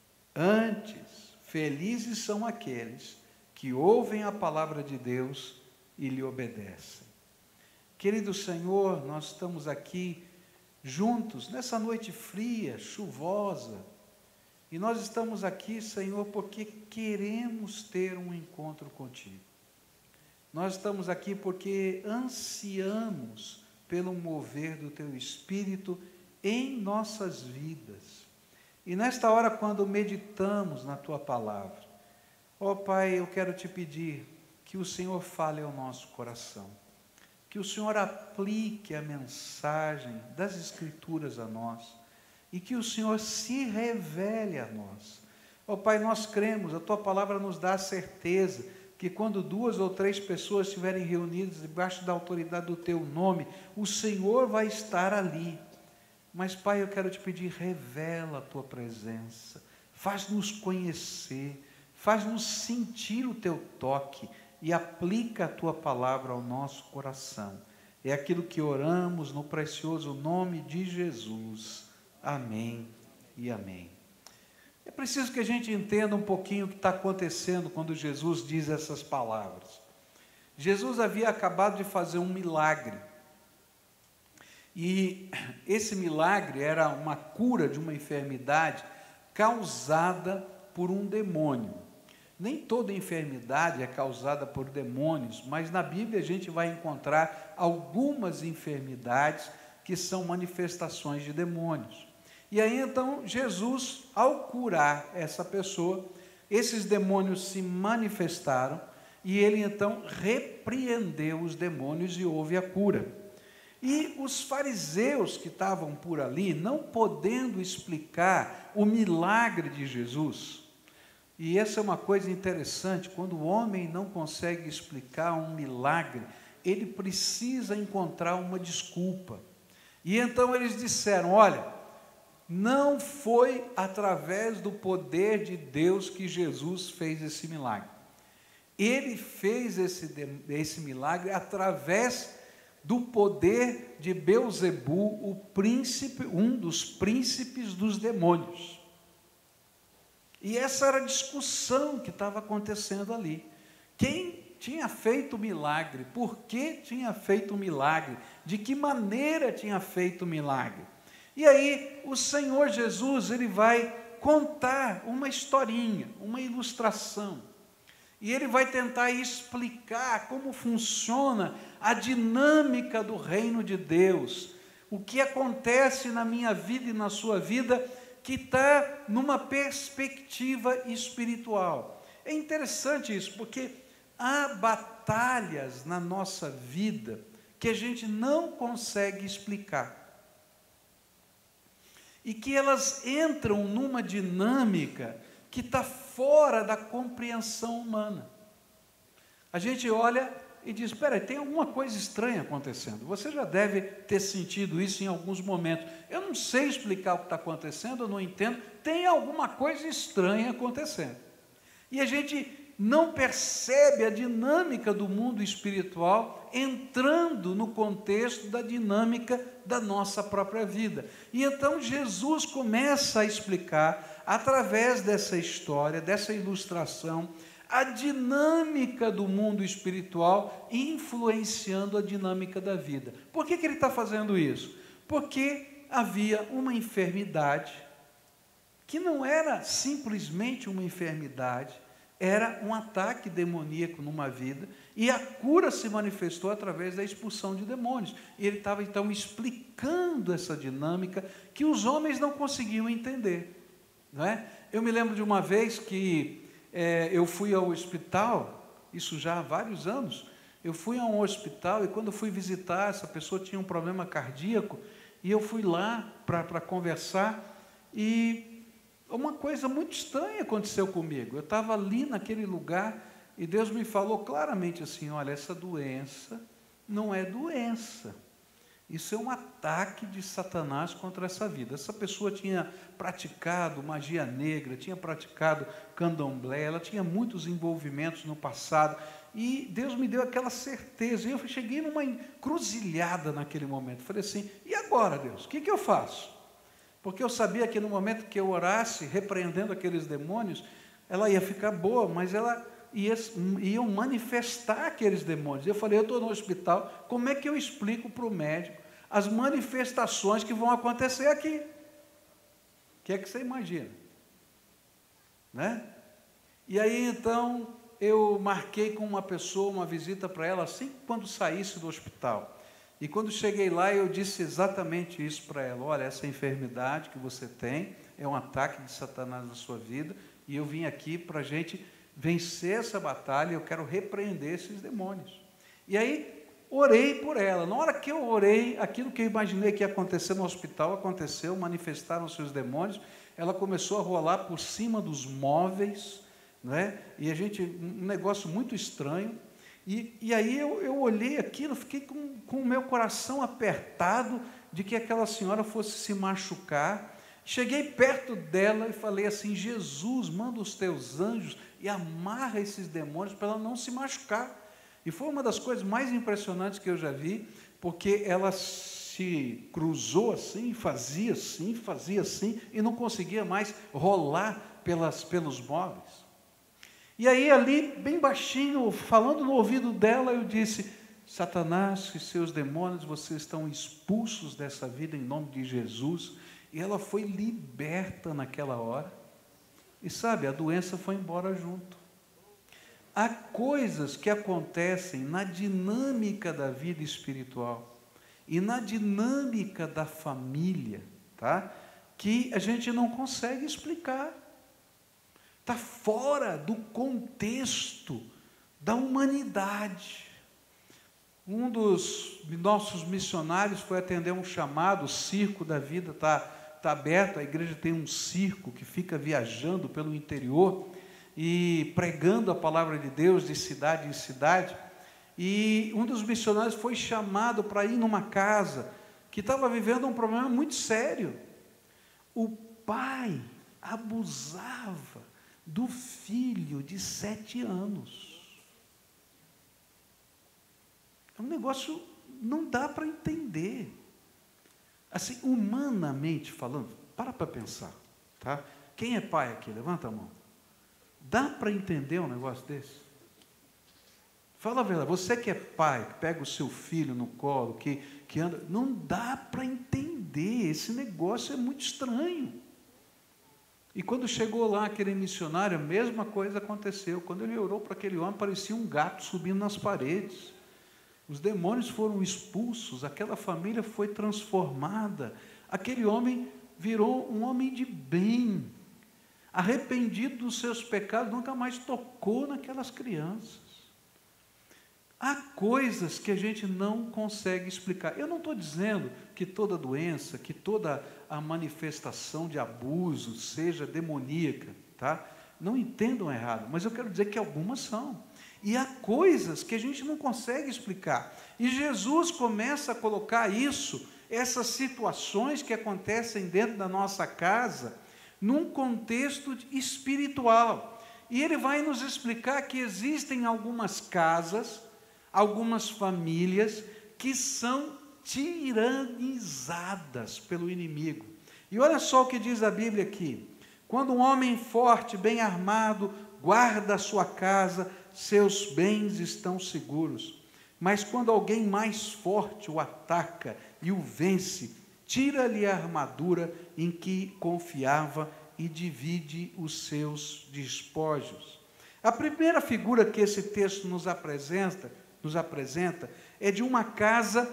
antes, felizes são aqueles que ouvem a palavra de Deus e lhe obedecem. Querido Senhor, nós estamos aqui juntos, nessa noite fria, chuvosa, e nós estamos aqui, Senhor, porque queremos ter um encontro contigo. Nós estamos aqui porque ansiamos pelo mover do Teu Espírito em nossas vidas. E nesta hora, quando meditamos na Tua Palavra, ó Pai, eu quero Te pedir que o Senhor fale ao nosso coração, que o Senhor aplique a mensagem das Escrituras a nós, e que o Senhor se revele a nós. Ó Pai, nós cremos, a Tua Palavra nos dá a certeza que quando 2 ou 3 pessoas estiverem reunidas debaixo da autoridade do Teu nome, o Senhor vai estar ali. Mas Pai, eu quero Te pedir, revela a Tua presença, faz-nos conhecer, faz-nos sentir o Teu toque, e aplica a Tua Palavra ao nosso coração. É aquilo que oramos no precioso nome de Jesus. Amém e amém. É preciso que a gente entenda um pouquinho o que está acontecendo quando Jesus diz essas palavras. Jesus havia acabado de fazer um milagre. E esse milagre era uma cura de uma enfermidade causada por um demônio. Nem toda enfermidade é causada por demônios, mas na Bíblia a gente vai encontrar algumas enfermidades que são manifestações de demônios. E aí então Jesus, ao curar essa pessoa, esses demônios se manifestaram e ele então repreendeu os demônios e houve a cura. E os fariseus que estavam por ali, não podendo explicar o milagre de Jesus, e essa é uma coisa interessante, quando o homem não consegue explicar um milagre, ele precisa encontrar uma desculpa. E então eles disseram, olha, não foi através do poder de Deus que Jesus fez esse milagre. Ele fez esse milagre através do poder de Beelzebu, o príncipe, um dos príncipes dos demônios. E essa era a discussão que estava acontecendo ali. Quem tinha feito o milagre? Por que tinha feito o milagre? De que maneira tinha feito o milagre? E aí o Senhor Jesus, ele vai contar uma historinha, uma ilustração. E ele vai tentar explicar como funciona a dinâmica do reino de Deus. O que acontece na minha vida e na sua vida que está numa perspectiva espiritual. É interessante isso, porque há batalhas na nossa vida que a gente não consegue explicar. E que elas entram numa dinâmica que está fora da compreensão humana. A gente olha e diz, espera aí, tem alguma coisa estranha acontecendo. Você já deve ter sentido isso em alguns momentos. Eu não sei explicar o que está acontecendo, eu não entendo, tem alguma coisa estranha acontecendo. E a gente não percebe a dinâmica do mundo espiritual entrando no contexto da dinâmica da nossa própria vida. E então Jesus começa a explicar, através dessa história, dessa ilustração, a dinâmica do mundo espiritual influenciando a dinâmica da vida. Por que ele está fazendo isso? Porque havia uma enfermidade que não era simplesmente uma enfermidade, era um ataque demoníaco numa vida, e a cura se manifestou através da expulsão de demônios. E ele estava então explicando essa dinâmica que os homens não conseguiam entender, não é? Eu me lembro de uma vez que eu fui ao hospital, isso já há vários anos, eu fui a um hospital e quando eu fui visitar, essa pessoa tinha um problema cardíaco, e eu fui lá para conversar, e uma coisa muito estranha aconteceu comigo. Eu estava ali naquele lugar, e Deus me falou claramente assim, olha, essa doença não é doença, isso é um ataque de Satanás contra essa vida. Essa pessoa tinha praticado magia negra, tinha praticado candomblé, ela tinha muitos envolvimentos no passado, e Deus me deu aquela certeza, e eu cheguei numa encruzilhada naquele momento. Falei assim, e agora, Deus, o que eu faço? Porque eu sabia que no momento que eu orasse, repreendendo aqueles demônios, ela ia ficar boa, mas ela iam manifestar aqueles demônios. Eu falei, eu estou no hospital, como é que eu explico para o médico as manifestações que vão acontecer aqui? O que é que você imagina? Né? E aí, então, eu marquei com uma pessoa uma visita para ela, assim quando saísse do hospital. E quando cheguei lá, eu disse exatamente isso para ela, olha, essa enfermidade que você tem é um ataque de Satanás na sua vida, e eu vim aqui para a gente vencer essa batalha, eu quero repreender esses demônios. E aí, orei por ela. Na hora que eu orei, aquilo que eu imaginei que ia acontecer no hospital, aconteceu, manifestaram seus demônios, ela começou a rolar por cima dos móveis, né? E um negócio muito estranho, e aí eu olhei aquilo, fiquei com o meu coração apertado de que aquela senhora fosse se machucar. Cheguei perto dela e falei assim, Jesus, manda os teus anjos e amarra esses demônios para ela não se machucar. E foi uma das coisas mais impressionantes que eu já vi, porque ela se cruzou assim, fazia assim, e não conseguia mais rolar pelos móveis. E aí ali, bem baixinho, falando no ouvido dela, eu disse, Satanás e seus demônios, vocês estão expulsos dessa vida em nome de Jesus. E ela foi liberta naquela hora. E sabe, a doença foi embora junto. há coisas que acontecem na dinâmica da vida espiritual e na dinâmica da família, tá? Que a gente não consegue explicar. Está fora do contexto da humanidade. Um dos nossos missionários foi atender um chamado, o Circo da Vida está aberto, a igreja tem um circo que fica viajando pelo interior e pregando a palavra de Deus de cidade em cidade. E um dos missionários foi chamado para ir numa casa que estava vivendo um problema muito sério. O pai abusava do filho de 7 anos. É um negócio, não dá para entender. Assim, humanamente falando, para pensar, tá? Quem é pai aqui? Levanta a mão. Dá para entender um negócio desse? Fala a verdade, você que é pai, que pega o seu filho no colo, que anda, não dá para entender, esse negócio é muito estranho. E quando chegou lá aquele missionário, a mesma coisa aconteceu. Quando ele orou para aquele homem, parecia um gato subindo nas paredes. Os demônios foram expulsos, aquela família foi transformada. Aquele homem virou um homem de bem, arrependido dos seus pecados, nunca mais tocou naquelas crianças. Há coisas que a gente não consegue explicar. Eu não estou dizendo que toda doença, que toda a manifestação de abuso seja demoníaca, tá? Não entendam errado, mas eu quero dizer que algumas são. E há coisas que a gente não consegue explicar. E Jesus começa a colocar isso, essas situações que acontecem dentro da nossa casa, num contexto espiritual. E ele vai nos explicar que existem algumas casas, algumas famílias que são tiranizadas pelo inimigo. E olha só o que diz a Bíblia aqui. Quando um homem forte, bem armado, guarda a sua casa, seus bens estão seguros. Mas quando alguém mais forte o ataca e o vence, tira-lhe a armadura em que confiava e divide os seus despojos. A primeira figura que esse texto nos apresenta é de uma casa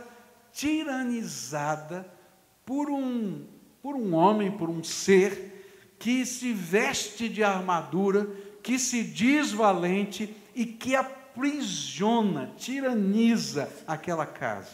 tiranizada por um homem, por um ser que se veste de armadura, que se diz valente e que aprisiona, tiraniza aquela casa.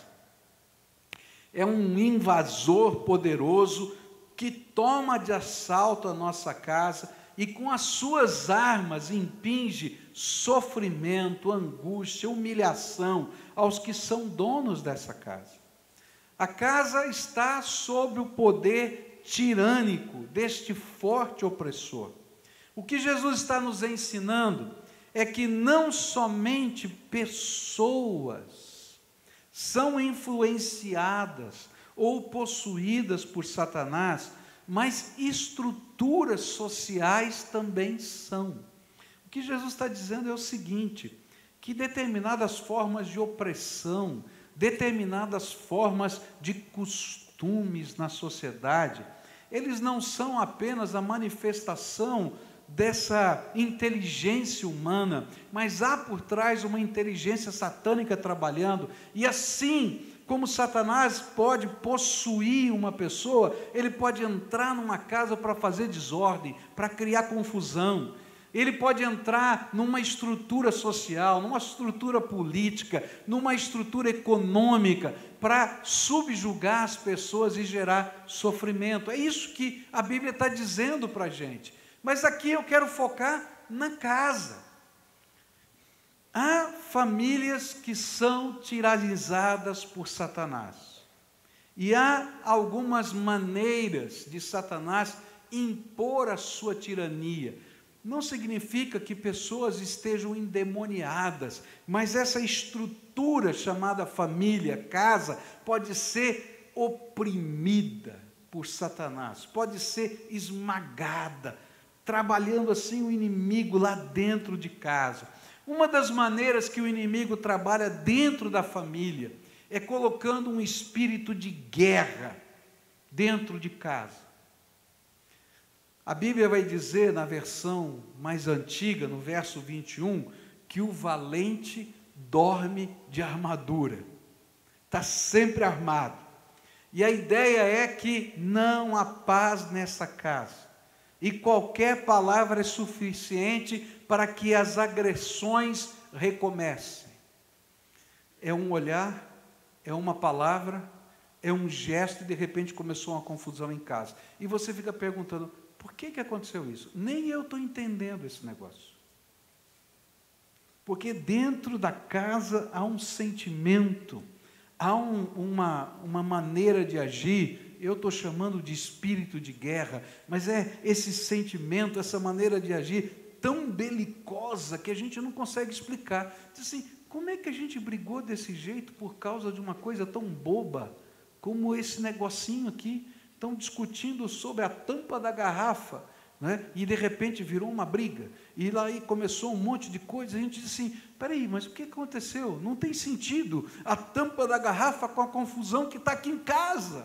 É um invasor poderoso que toma de assalto a nossa casa e com as suas armas impinge sofrimento, angústia, humilhação aos que são donos dessa casa. A casa está sob o poder tirânico deste forte opressor. O que Jesus está nos ensinando é que não somente pessoas são influenciadas ou possuídas por Satanás, mas estruturas sociais também são. O que Jesus está dizendo é o seguinte, que determinadas formas de opressão, determinadas formas de costumes na sociedade, eles não são apenas a manifestação dessa inteligência humana, mas há por trás uma inteligência satânica trabalhando, e assim como Satanás pode possuir uma pessoa, ele pode entrar numa casa para fazer desordem, para criar confusão. Ele pode entrar numa estrutura social, numa estrutura política, numa estrutura econômica, para subjugar as pessoas e gerar sofrimento. É isso que a Bíblia está dizendo para a gente. Mas aqui eu quero focar na casa. Há famílias que são tiranizadas por Satanás. E há algumas maneiras de Satanás impor a sua tirania. Não significa que pessoas estejam endemoniadas, mas essa estrutura chamada família, casa, pode ser oprimida por Satanás, pode ser esmagada, trabalhando assim o inimigo lá dentro de casa. Uma das maneiras que o inimigo trabalha dentro da família é colocando um espírito de guerra dentro de casa. A Bíblia vai dizer, na versão mais antiga, no verso 21, que o valente dorme de armadura, está sempre armado. E a ideia é que não há paz nessa casa. E qualquer palavra é suficiente para que as agressões recomecem. É um olhar, é uma palavra, é um gesto, e de repente começou uma confusão em casa. E você fica perguntando, por que aconteceu isso? Nem eu estou entendendo esse negócio. Porque dentro da casa há um sentimento, há uma maneira de agir, eu estou chamando de espírito de guerra, mas é esse sentimento, essa maneira de agir tão belicosa que a gente não consegue explicar. Diz assim, como é que a gente brigou desse jeito por causa de uma coisa tão boba, como esse negocinho aqui? Estão discutindo sobre a tampa da garrafa, né? E de repente virou uma briga, e lá aí começou um monte de coisa, a gente disse assim, peraí, mas o que aconteceu? Não tem sentido a tampa da garrafa com a confusão que está aqui em casa.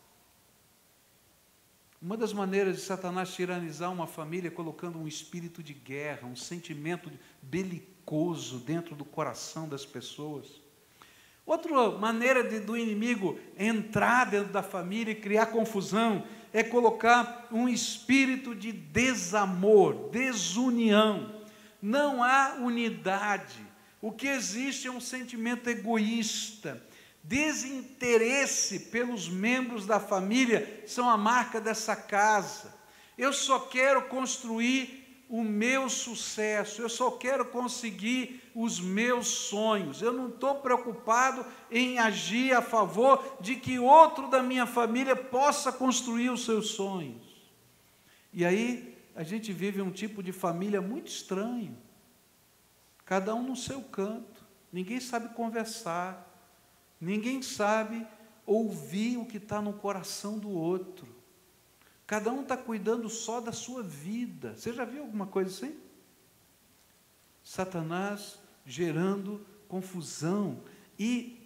Uma das maneiras de Satanás tiranizar uma família é colocando um espírito de guerra, um sentimento belicoso dentro do coração das pessoas. Outra maneira do inimigo entrar dentro da família e criar confusão é colocar um espírito de desamor, desunião. Não há unidade. O que existe é um sentimento egoísta. Desinteresse pelos membros da família são a marca dessa casa. Eu só quero construir o meu sucesso, eu só quero conseguir os meus sonhos, eu não estou preocupado em agir a favor de que outro da minha família possa construir os seus sonhos. E aí a gente vive um tipo de família muito estranho, cada um no seu canto, ninguém sabe conversar, ninguém sabe ouvir o que está no coração do outro. Cada um está cuidando só da sua vida. Você já viu alguma coisa assim? Satanás gerando confusão e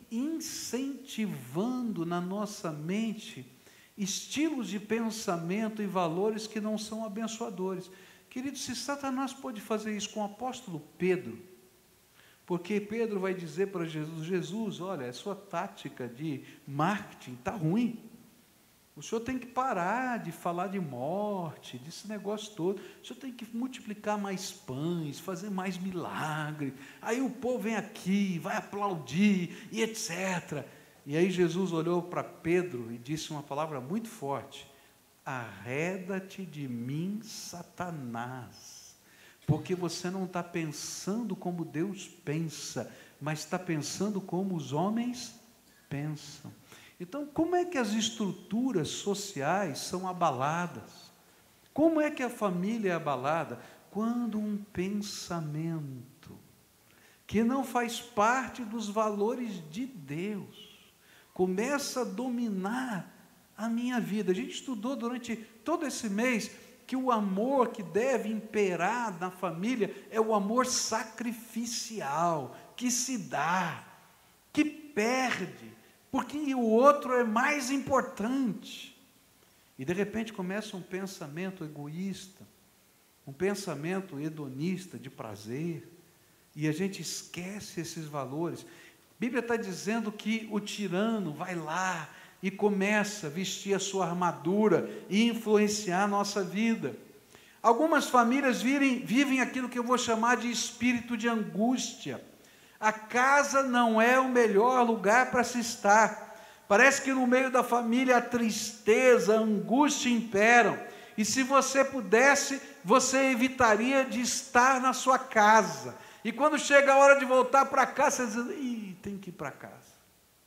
incentivando na nossa mente estilos de pensamento e valores que não são abençoadores. Querido, se Satanás pode fazer isso com o apóstolo Pedro, porque Pedro vai dizer para Jesus, Jesus, olha, a sua tática de marketing está ruim. O senhor tem que parar de falar de morte, desse negócio todo. O senhor tem que multiplicar mais pães, fazer mais milagre. Aí o povo vem aqui, vai aplaudir e etc. E aí Jesus olhou para Pedro e disse uma palavra muito forte. Arreda-te de mim, Satanás. Porque você não está pensando como Deus pensa, mas está pensando como os homens pensam. Então, como é que as estruturas sociais são abaladas? Como é que a família é abalada? Quando um pensamento que não faz parte dos valores de Deus começa a dominar a minha vida. A gente estudou durante todo esse mês que o amor que deve imperar na família é o amor sacrificial, que se dá, que perde, porque o outro é mais importante. E de repente começa um pensamento egoísta, um pensamento hedonista de prazer, e a gente esquece esses valores. A Bíblia está dizendo que o tirano vai lá e começa a vestir a sua armadura e influenciar a nossa vida. Algumas famílias vivem aquilo que eu vou chamar de espírito de angústia. A casa não é o melhor lugar para se estar. Parece que no meio da família a tristeza, a angústia imperam. E se você pudesse, você evitaria de estar na sua casa. E quando chega a hora de voltar para casa, você diz, tem que ir para casa.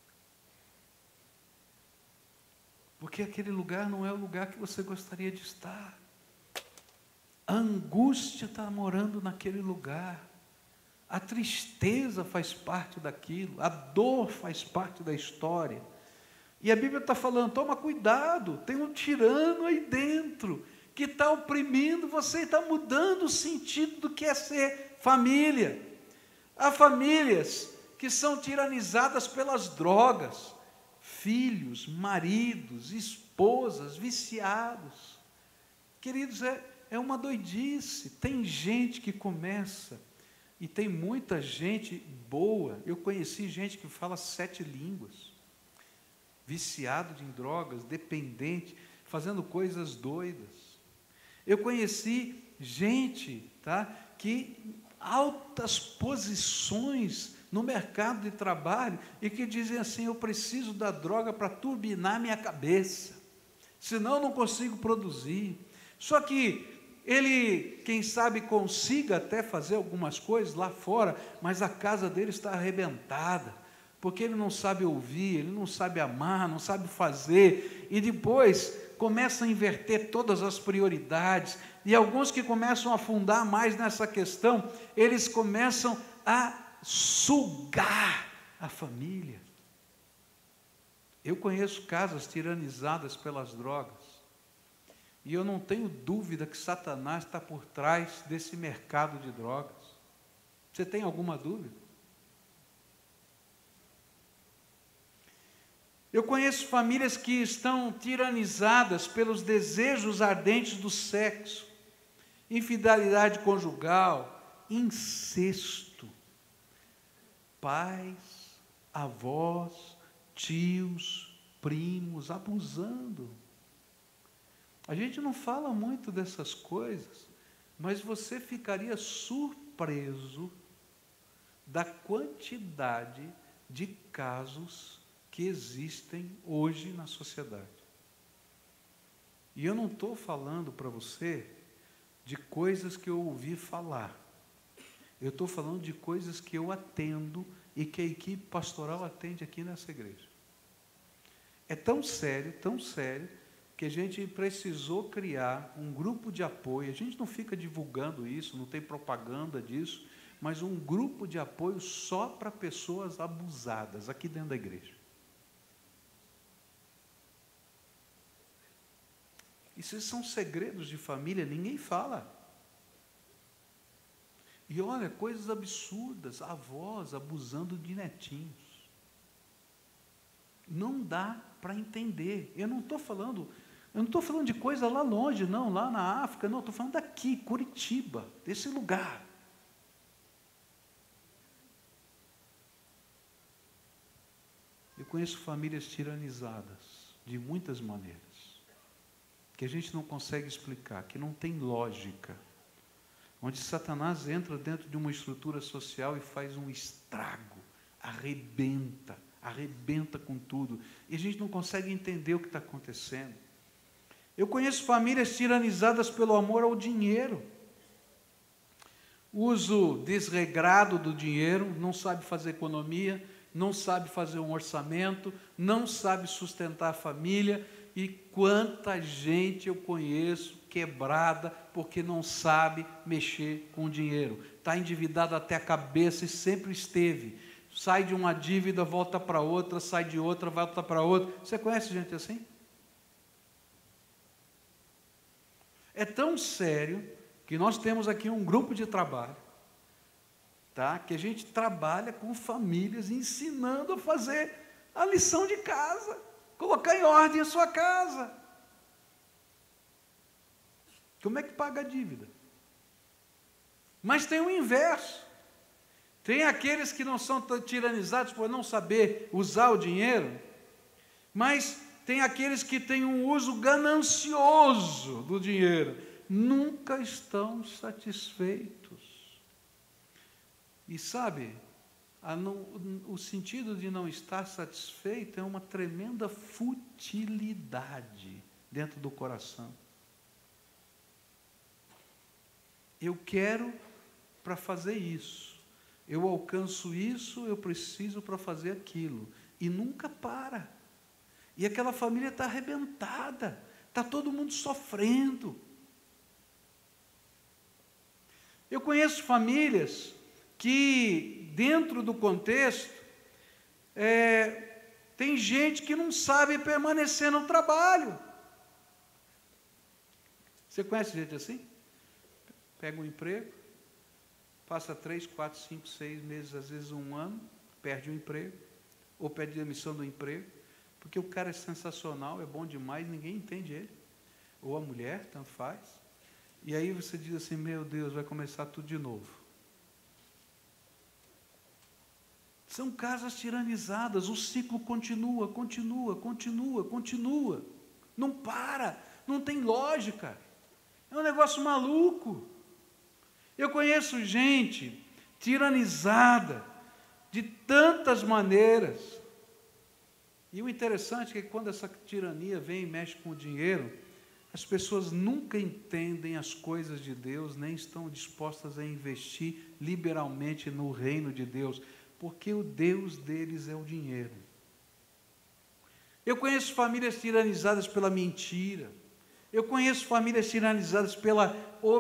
Porque aquele lugar não é o lugar que você gostaria de estar. A angústia está morando naquele lugar. A tristeza faz parte daquilo, a dor faz parte da história. E a Bíblia está falando, toma cuidado, tem um tirano aí dentro, que está oprimindo você, está mudando o sentido do que é ser família. Há famílias que são tiranizadas pelas drogas, filhos, maridos, esposas, viciados. Queridos, é uma doidice. Tem gente que começa E tem muita gente boa. Eu conheci gente que fala 7 línguas, viciado em drogas, dependente, fazendo coisas doidas. Eu conheci gente, tá, que altas posições no mercado de trabalho e que dizem assim: eu preciso da droga para turbinar minha cabeça, senão eu não consigo produzir. Só que ele, quem sabe, consiga até fazer algumas coisas lá fora, mas a casa dele está arrebentada, porque ele não sabe ouvir, ele não sabe amar, não sabe fazer, e depois começa a inverter todas as prioridades, e alguns que começam a afundar mais nessa questão, eles começam a sugar a família. Eu conheço casas tiranizadas pelas drogas, e eu não tenho dúvida que Satanás está por trás desse mercado de drogas. Você tem alguma dúvida? Eu conheço famílias que estão tiranizadas pelos desejos ardentes do sexo, infidelidade conjugal, incesto. Pais, avós, tios, primos abusando. A gente não fala muito dessas coisas, mas você ficaria surpreso da quantidade de casos que existem hoje na sociedade. E eu não estou falando para você de coisas que eu ouvi falar. Eu estou falando de coisas que eu atendo e que a equipe pastoral atende aqui nessa igreja. É tão sério, que a gente precisou criar um grupo de apoio. A gente não fica divulgando isso, não tem propaganda disso, mas um grupo de apoio só para pessoas abusadas aqui dentro da igreja. Isso são segredos de família, ninguém fala. E olha, coisas absurdas, avós abusando de netinhos. Não dá para entender. Eu não estou falando de coisa lá longe, não, lá na África, não, estou falando daqui, Curitiba, desse lugar. Eu conheço famílias tiranizadas, de muitas maneiras, que a gente não consegue explicar, que não tem lógica, onde Satanás entra dentro de uma estrutura social e faz um estrago, arrebenta com tudo, e a gente não consegue entender o que está acontecendo. Eu conheço famílias tiranizadas pelo amor ao dinheiro, uso desregrado do dinheiro, não sabe fazer economia, não sabe fazer um orçamento, não sabe sustentar a família, e quanta gente eu conheço quebrada porque não sabe mexer com o dinheiro, está endividado até a cabeça e sempre esteve, sai de uma dívida, volta para outra, sai de outra, volta para outra. Você conhece gente assim? É tão sério que nós temos aqui um grupo de trabalho, tá? Que a gente trabalha com famílias ensinando a fazer a lição de casa, colocar em ordem a sua casa. Como é que paga a dívida? Mas tem o inverso. Tem aqueles que não são tiranizados por não saber usar o dinheiro, mas tem aqueles que têm um uso ganancioso do dinheiro, nunca estão satisfeitos. E sabe, o sentido de não estar satisfeito é uma tremenda futilidade dentro do coração. Eu quero para fazer isso, eu alcanço isso, eu preciso para fazer aquilo, e nunca para. E aquela família está arrebentada, está todo mundo sofrendo. Eu conheço famílias que, dentro do contexto, tem gente que não sabe permanecer no trabalho. Você conhece gente assim? Pega um emprego, passa 3, 4, 5, 6 meses, às vezes 1 ano, perde o emprego, ou pede demissão do emprego, porque o cara é sensacional, é bom demais, ninguém entende ele. Ou a mulher, tanto faz. E aí você diz assim, meu Deus, vai começar tudo de novo. São casas tiranizadas, o ciclo continua, continua, continua, continua. Não para, não tem lógica. É um negócio maluco. Eu conheço gente tiranizada de tantas maneiras. E o interessante é que quando essa tirania vem e mexe com o dinheiro, as pessoas nunca entendem as coisas de Deus, nem estão dispostas a investir liberalmente no reino de Deus, porque o Deus deles é o dinheiro. Eu conheço famílias tiranizadas pela mentira. Eu conheço famílias tiranizadas pela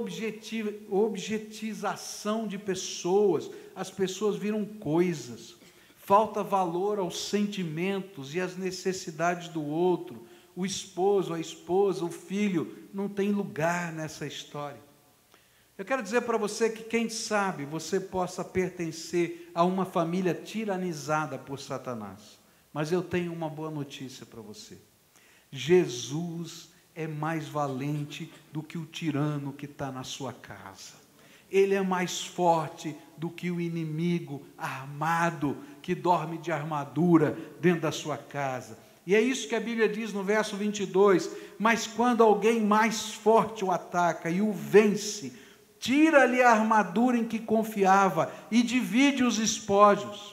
objetização de pessoas. As pessoas viram coisas. Falta valor aos sentimentos e às necessidades do outro. O esposo, a esposa, o filho, não tem lugar nessa história. Eu quero dizer para você que, quem sabe, você possa pertencer a uma família tiranizada por Satanás. Mas eu tenho uma boa notícia para você. Jesus é mais valente do que o tirano que está na sua casa. Ele é mais forte do que o inimigo armado, que dorme de armadura dentro da sua casa. E é isso que a Bíblia diz no verso 22, mas quando alguém mais forte o ataca e o vence, tira-lhe a armadura em que confiava e divide os despojos.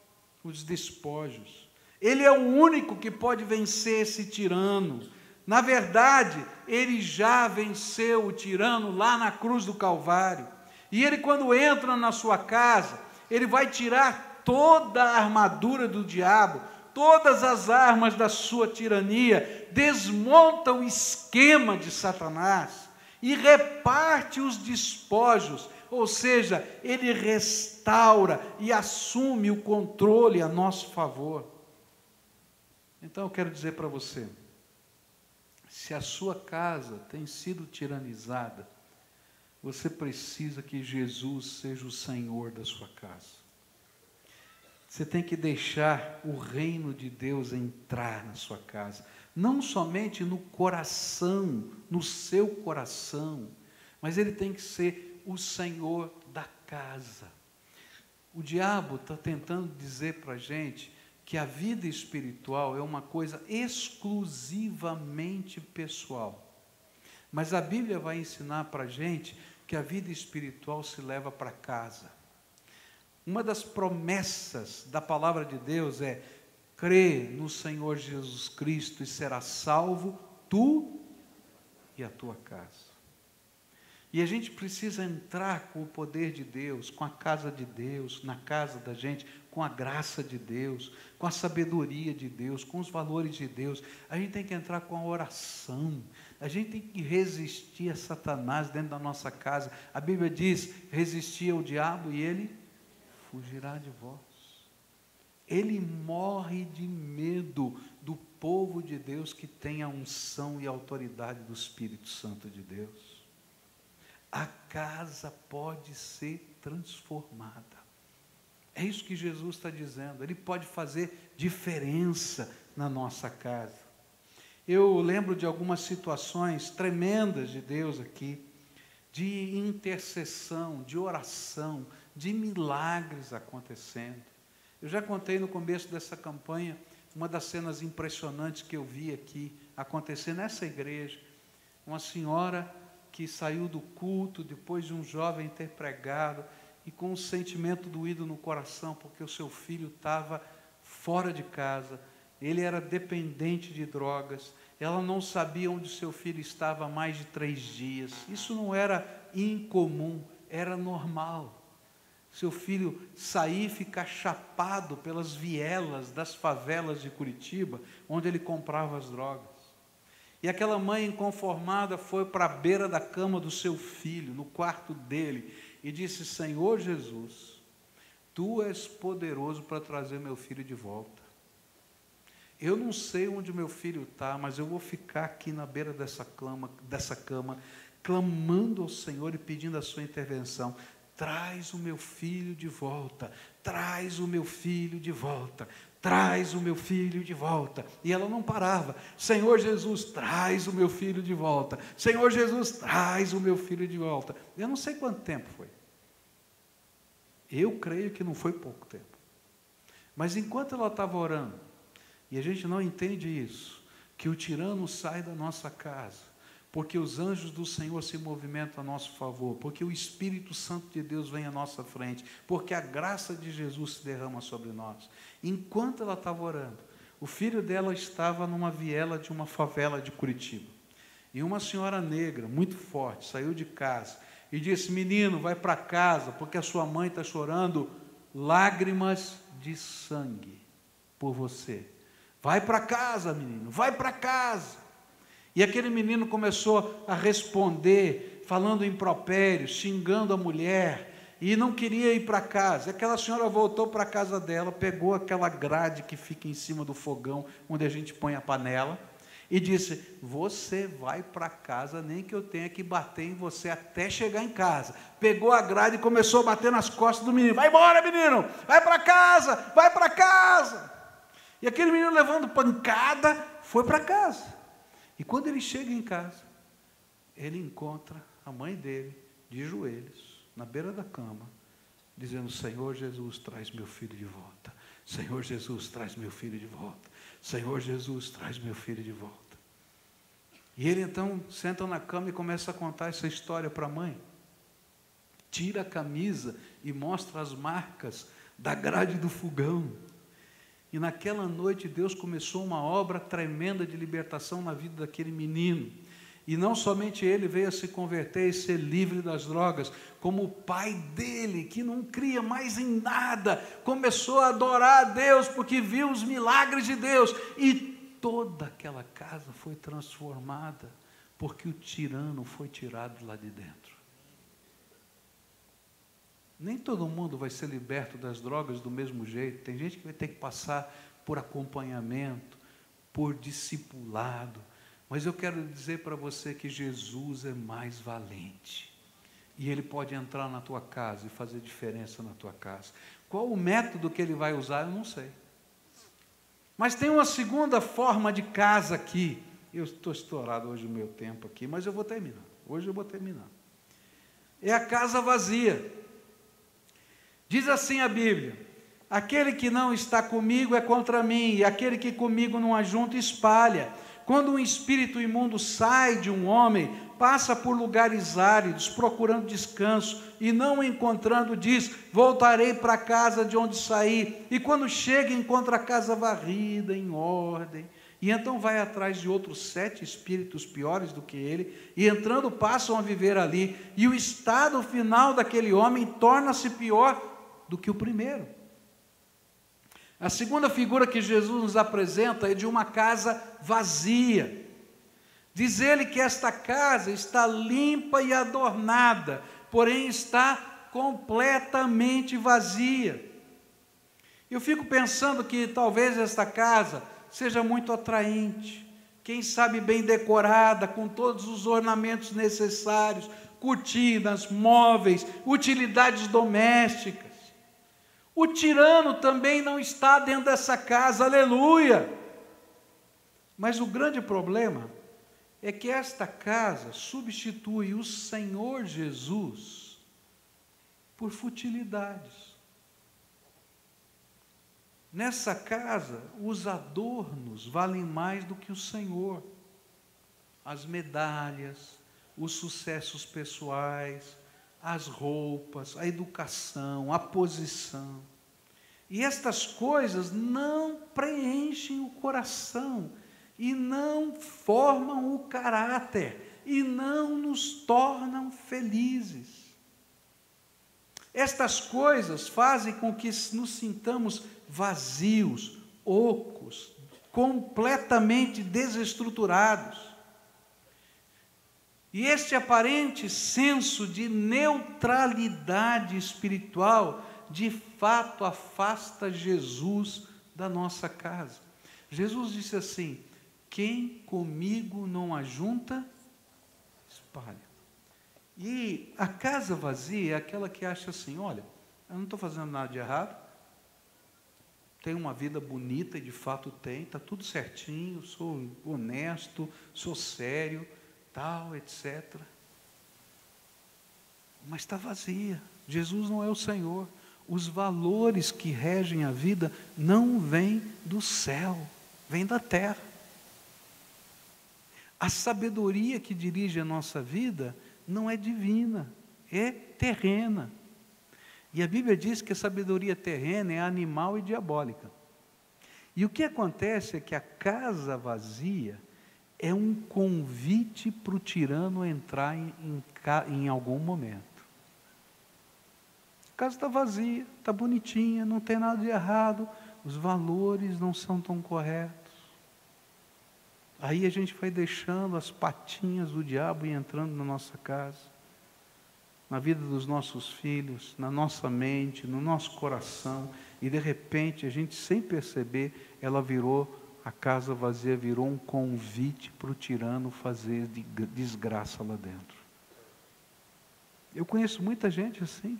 Ele é o único que pode vencer esse tirano. Na verdade, ele já venceu o tirano lá na cruz do Calvário. E ele, quando entra na sua casa, ele vai tirar toda a armadura do diabo, todas as armas da sua tirania, desmonta o esquema de Satanás e reparte os despojos, ou seja, ele restaura e assume o controle a nosso favor. Então eu quero dizer para você, se a sua casa tem sido tiranizada, você precisa que Jesus seja o Senhor da sua casa. Você tem que deixar o reino de Deus entrar na sua casa, não somente no coração, no seu coração, mas ele tem que ser o Senhor da casa. O diabo está tentando dizer para a gente que a vida espiritual é uma coisa exclusivamente pessoal. Mas a Bíblia vai ensinar para a gente que a vida espiritual se leva para casa. Uma das promessas da palavra de Deus é: crê no Senhor Jesus Cristo e serás salvo, tu e a tua casa. E a gente precisa entrar com o poder de Deus, com a casa de Deus, na casa da gente, com a graça de Deus, com a sabedoria de Deus, com os valores de Deus. A gente tem que entrar com a oração. A gente tem que resistir a Satanás dentro da nossa casa. A Bíblia diz: resistir ao diabo e ele fugirá de vós. Ele morre de medo do povo de Deus que tem a unção e a autoridade do Espírito Santo de Deus. A casa pode ser transformada. É isso que Jesus está dizendo. Ele pode fazer diferença na nossa casa. Eu lembro de algumas situações tremendas de Deus aqui, de intercessão, de oração, de milagres acontecendo. Eu já contei no começo dessa campanha uma das cenas impressionantes que eu vi aqui acontecer nessa igreja. Uma senhora que saiu do culto depois de um jovem ter pregado e com um sentimento doído no coração, porque o seu filho estava fora de casa, ele era dependente de drogas, ela não sabia onde seu filho estava há mais de 3 dias. Isso não era incomum, era normal. Seu filho sair e ficar chapado pelas vielas das favelas de Curitiba, onde ele comprava as drogas. E aquela mãe inconformada foi para a beira da cama do seu filho, no quarto dele, e disse: Senhor Jesus, Tu és poderoso para trazer meu filho de volta. Eu não sei onde meu filho está, mas eu vou ficar aqui na beira dessa cama, clamando ao Senhor e pedindo a sua intervenção. Traz o meu filho de volta, traz o meu filho de volta, traz o meu filho de volta. E ela não parava: Senhor Jesus, traz o meu filho de volta, Senhor Jesus, traz o meu filho de volta. Eu não sei quanto tempo foi. Eu creio que não foi pouco tempo. Mas enquanto ela estava orando, e a gente não entende isso, que o tirano sai da nossa casa, porque os anjos do Senhor se movimentam a nosso favor, porque o Espírito Santo de Deus vem à nossa frente, porque a graça de Jesus se derrama sobre nós. Enquanto ela estava orando, o filho dela estava numa viela de uma favela de Curitiba. E uma senhora negra, muito forte, saiu de casa e disse: menino, vai para casa, porque a sua mãe está chorando lágrimas de sangue por você. Vai para casa, menino, vai para casa. E aquele menino começou a responder, falando impropérios, xingando a mulher, e não queria ir para casa. Aquela senhora voltou para a casa dela, pegou aquela grade que fica em cima do fogão, onde a gente põe a panela, e disse: você vai para casa, nem que eu tenha que bater em você até chegar em casa. Pegou a grade e começou a bater nas costas do menino: vai embora, menino, vai para casa, vai para casa. E aquele menino, levando pancada, foi para casa. E quando ele chega em casa, ele encontra a mãe dele de joelhos, na beira da cama, dizendo: Senhor Jesus, traz meu filho de volta. Senhor Jesus, traz meu filho de volta. Senhor Jesus, traz meu filho de volta. E ele então senta na cama e começa a contar essa história para a mãe. Tira a camisa e mostra as marcas da grade do fogão. E naquela noite Deus começou uma obra tremenda de libertação na vida daquele menino. E não somente ele veio a se converter e ser livre das drogas, como o pai dele, que não cria mais em nada, começou a adorar a Deus, porque viu os milagres de Deus. E toda aquela casa foi transformada, porque o tirano foi tirado lá de dentro. Nem todo mundo vai ser liberto das drogas do mesmo jeito. Tem gente que vai ter que passar por acompanhamento, por discipulado. Mas eu quero dizer para você que Jesus é mais valente. E Ele pode entrar na tua casa e fazer diferença na tua casa. Qual o método que Ele vai usar, eu não sei. Mas tem uma segunda forma de casa aqui. Eu estou estourado hoje o meu tempo aqui, mas eu vou terminar. Hoje eu vou terminar. É a casa vazia. Diz assim a Bíblia: aquele que não está comigo é contra mim, e aquele que comigo não ajunta espalha. Quando um espírito imundo sai de um homem, passa por lugares áridos, procurando descanso, e não o encontrando, diz: voltarei para a casa de onde saí. E quando chega, encontra a casa varrida, em ordem. E então vai atrás de outros 7 espíritos piores do que ele, e entrando passam a viver ali. E o estado final daquele homem torna-se pior do que o primeiro. A segunda figura que Jesus nos apresenta é de uma casa vazia. Diz ele que esta casa está limpa e adornada, porém está completamente vazia. Eu fico pensando que talvez esta casa seja muito atraente, quem sabe bem decorada, com todos os ornamentos necessários, cortinas, móveis, utilidades domésticas. O tirano também não está dentro dessa casa, aleluia! Mas o grande problema é que esta casa substitui o Senhor Jesus por futilidades. Nessa casa, os adornos valem mais do que o Senhor. As medalhas, os sucessos pessoais, as roupas, a educação, a posição. E estas coisas não preenchem o coração, e não formam o caráter, e não nos tornam felizes. Estas coisas fazem com que nos sintamos vazios, ocos, completamente desestruturados. E este aparente senso de neutralidade espiritual, de fato, afasta Jesus da nossa casa. Jesus disse assim: quem comigo não ajunta, espalha. E a casa vazia é aquela que acha assim: olha, eu não estou fazendo nada de errado, tenho uma vida bonita, e de fato tem, está tudo certinho, sou honesto, sou sério, tal, etc. Mas está vazia. Jesus não é o Senhor. os valores que regem a vida não vêm do céu, vêm da terra. A sabedoria que dirige a nossa vida não é divina, é terrena. E a Bíblia diz que a sabedoria terrena é animal e diabólica. E o que acontece é que a casa vazia é um convite para o tirano entrar em algum momento. A casa está vazia, está bonitinha, não tem nada de errado, os valores não são tão corretos. Aí a gente vai deixando as patinhas do diabo e entrando na nossa casa, na vida dos nossos filhos, na nossa mente, no nosso coração, e de repente a gente, sem perceber, a casa vazia virou um convite para o tirano fazer desgraça lá dentro. Eu conheço muita gente assim,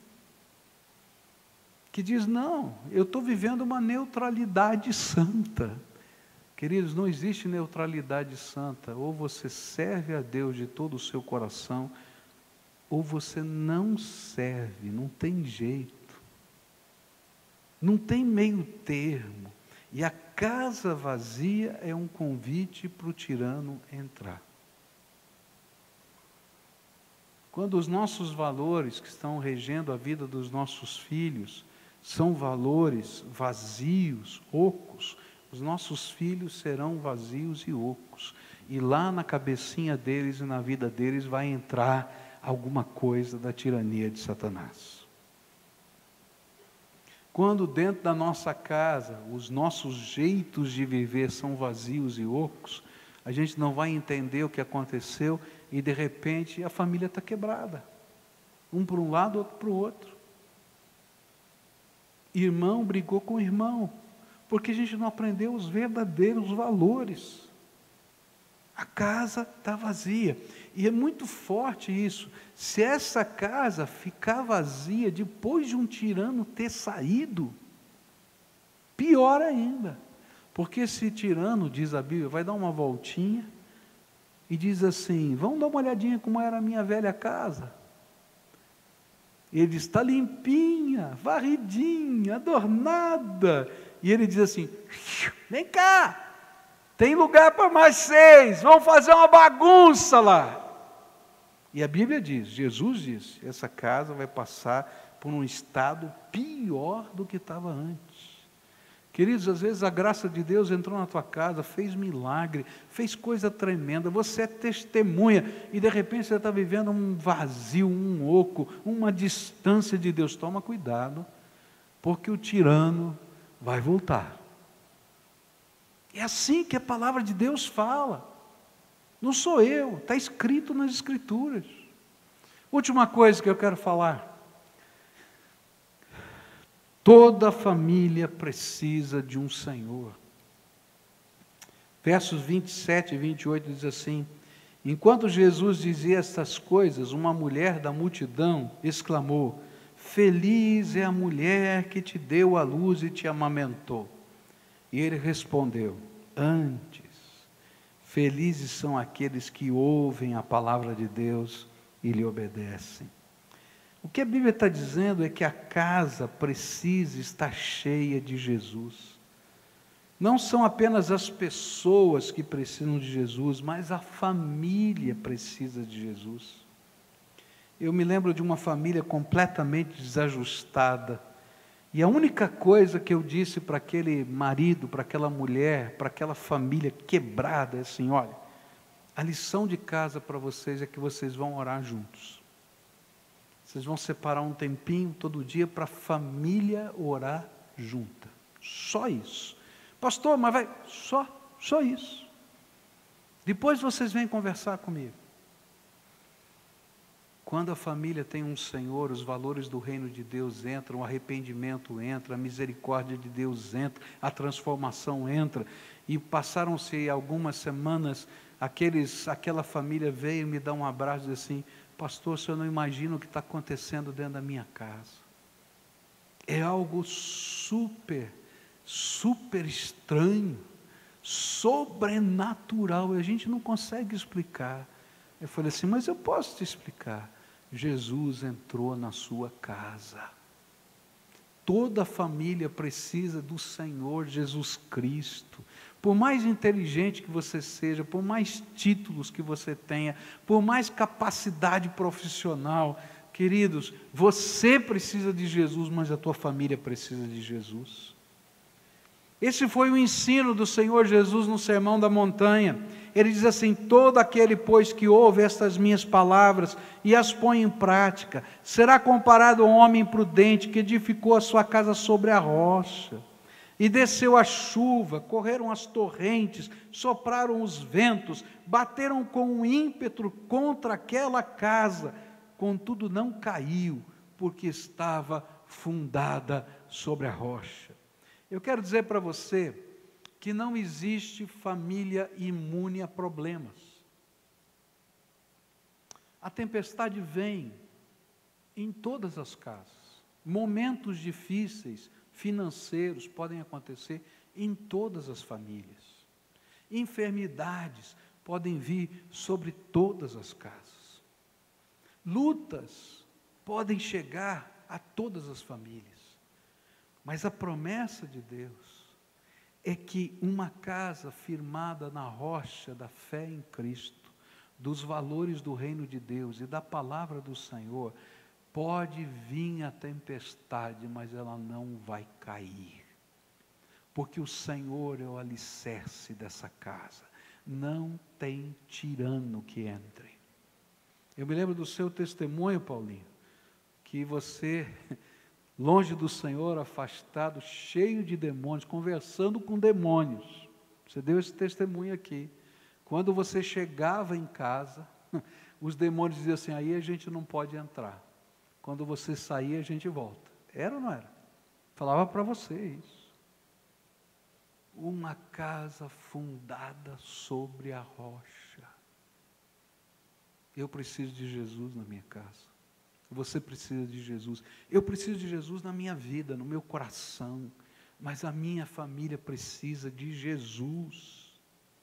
que diz, não, eu estou vivendo uma neutralidade santa. Queridos, não existe neutralidade santa. Ou você serve a Deus de todo o seu coração, ou você não serve, não tem jeito. Não tem meio termo. E a casa vazia é um convite para o tirano entrar. Quando os nossos valores que estão regendo a vida dos nossos filhos são valores vazios, ocos, os nossos filhos serão vazios e ocos. E lá na cabecinha deles e na vida deles vai entrar alguma coisa da tirania de Satanás. Quando dentro da nossa casa os nossos jeitos de viver são vazios e ocos, a gente não vai entender o que aconteceu e de repente a família está quebrada. Um para um lado, outro para o outro. Irmão brigou com irmão, porque a gente não aprendeu os verdadeiros valores. A casa está vazia. E é muito forte isso. Se essa casa ficar vazia depois de um tirano ter saído, pior ainda. Porque esse tirano, diz a Bíblia, vai dar uma voltinha e diz assim, vamos dar uma olhadinha como era a minha velha casa. Ele diz, está limpinha, varridinha, adornada. E ele diz assim, vem cá, tem lugar para mais 6, vamos fazer uma bagunça lá. E a Bíblia diz, Jesus disse, essa casa vai passar por um estado pior do que estava antes. Queridos, às vezes a graça de Deus entrou na tua casa, fez milagre, fez coisa tremenda, você é testemunha, e de repente você está vivendo um vazio, um oco, uma distância de Deus. Toma cuidado, porque o tirano vai voltar. É assim que a palavra de Deus fala. Não sou eu, está escrito nas Escrituras. Última coisa que eu quero falar. Toda família precisa de um Senhor. Versos 27 e 28 diz assim, enquanto Jesus dizia estas coisas, uma mulher da multidão exclamou, feliz é a mulher que te deu a luz e te amamentou. E ele respondeu, antes, felizes são aqueles que ouvem a palavra de Deus e lhe obedecem. O que a Bíblia está dizendo é que a casa precisa estar cheia de Jesus. Não são apenas as pessoas que precisam de Jesus, mas a família precisa de Jesus. Eu me lembro de uma família completamente desajustada, e a única coisa que eu disse para aquele marido, para aquela mulher, para aquela família quebrada, é assim, olha, a lição de casa para vocês é que vocês vão orar juntos. Vocês vão separar um tempinho todo dia para a família orar junta. Só isso. Pastor, mas vai, só isso. Depois vocês vêm conversar comigo. Quando a família tem um Senhor, os valores do reino de Deus entram, o arrependimento entra, a misericórdia de Deus entra, a transformação entra. E passaram-se algumas semanas, aquela família veio me dar um abraço e disse assim, pastor, o senhor não imagina o que está acontecendo dentro da minha casa. É algo super estranho, sobrenatural, e a gente não consegue explicar. Eu falei assim, mas eu posso te explicar. Jesus entrou na sua casa. toda família precisa do Senhor Jesus Cristo. Por mais inteligente que você seja, por mais títulos que você tenha, por mais capacidade profissional, queridos, você precisa de Jesus, mas a tua família precisa de Jesus. Esse foi o ensino do Senhor Jesus no Sermão da Montanha. Ele diz assim: todo aquele, pois, que ouve estas minhas palavras e as põe em prática, será comparado a um homem prudente que edificou a sua casa sobre a rocha. E desceu a chuva, correram as torrentes, sopraram os ventos, bateram com ímpeto contra aquela casa, contudo não caiu, porque estava fundada sobre a rocha. Eu quero dizer para você que não existe família imune a problemas. A tempestade vem em todas as casas. Momentos difíceis, financeiros, podem acontecer em todas as famílias. Enfermidades podem vir sobre todas as casas. Lutas podem chegar a todas as famílias. Mas a promessa de Deus é que uma casa firmada na rocha da fé em Cristo, dos valores do reino de Deus e da palavra do Senhor, pode vir a tempestade, mas ela não vai cair. Porque o Senhor é o alicerce dessa casa. Não tem tirano que entre. Eu me lembro do seu testemunho, Paulinho, que você, longe do Senhor, afastado, cheio de demônios, conversando com demônios. Você deu esse testemunho aqui. Quando você chegava em casa, os demônios diziam assim: aí a gente não pode entrar. Quando você saía, a gente volta. Era ou não era? Falava para você isso. Uma casa fundada sobre a rocha. Eu preciso de Jesus na minha casa. Você precisa de Jesus. Eu preciso de Jesus na minha vida, no meu coração. Mas a minha família precisa de Jesus.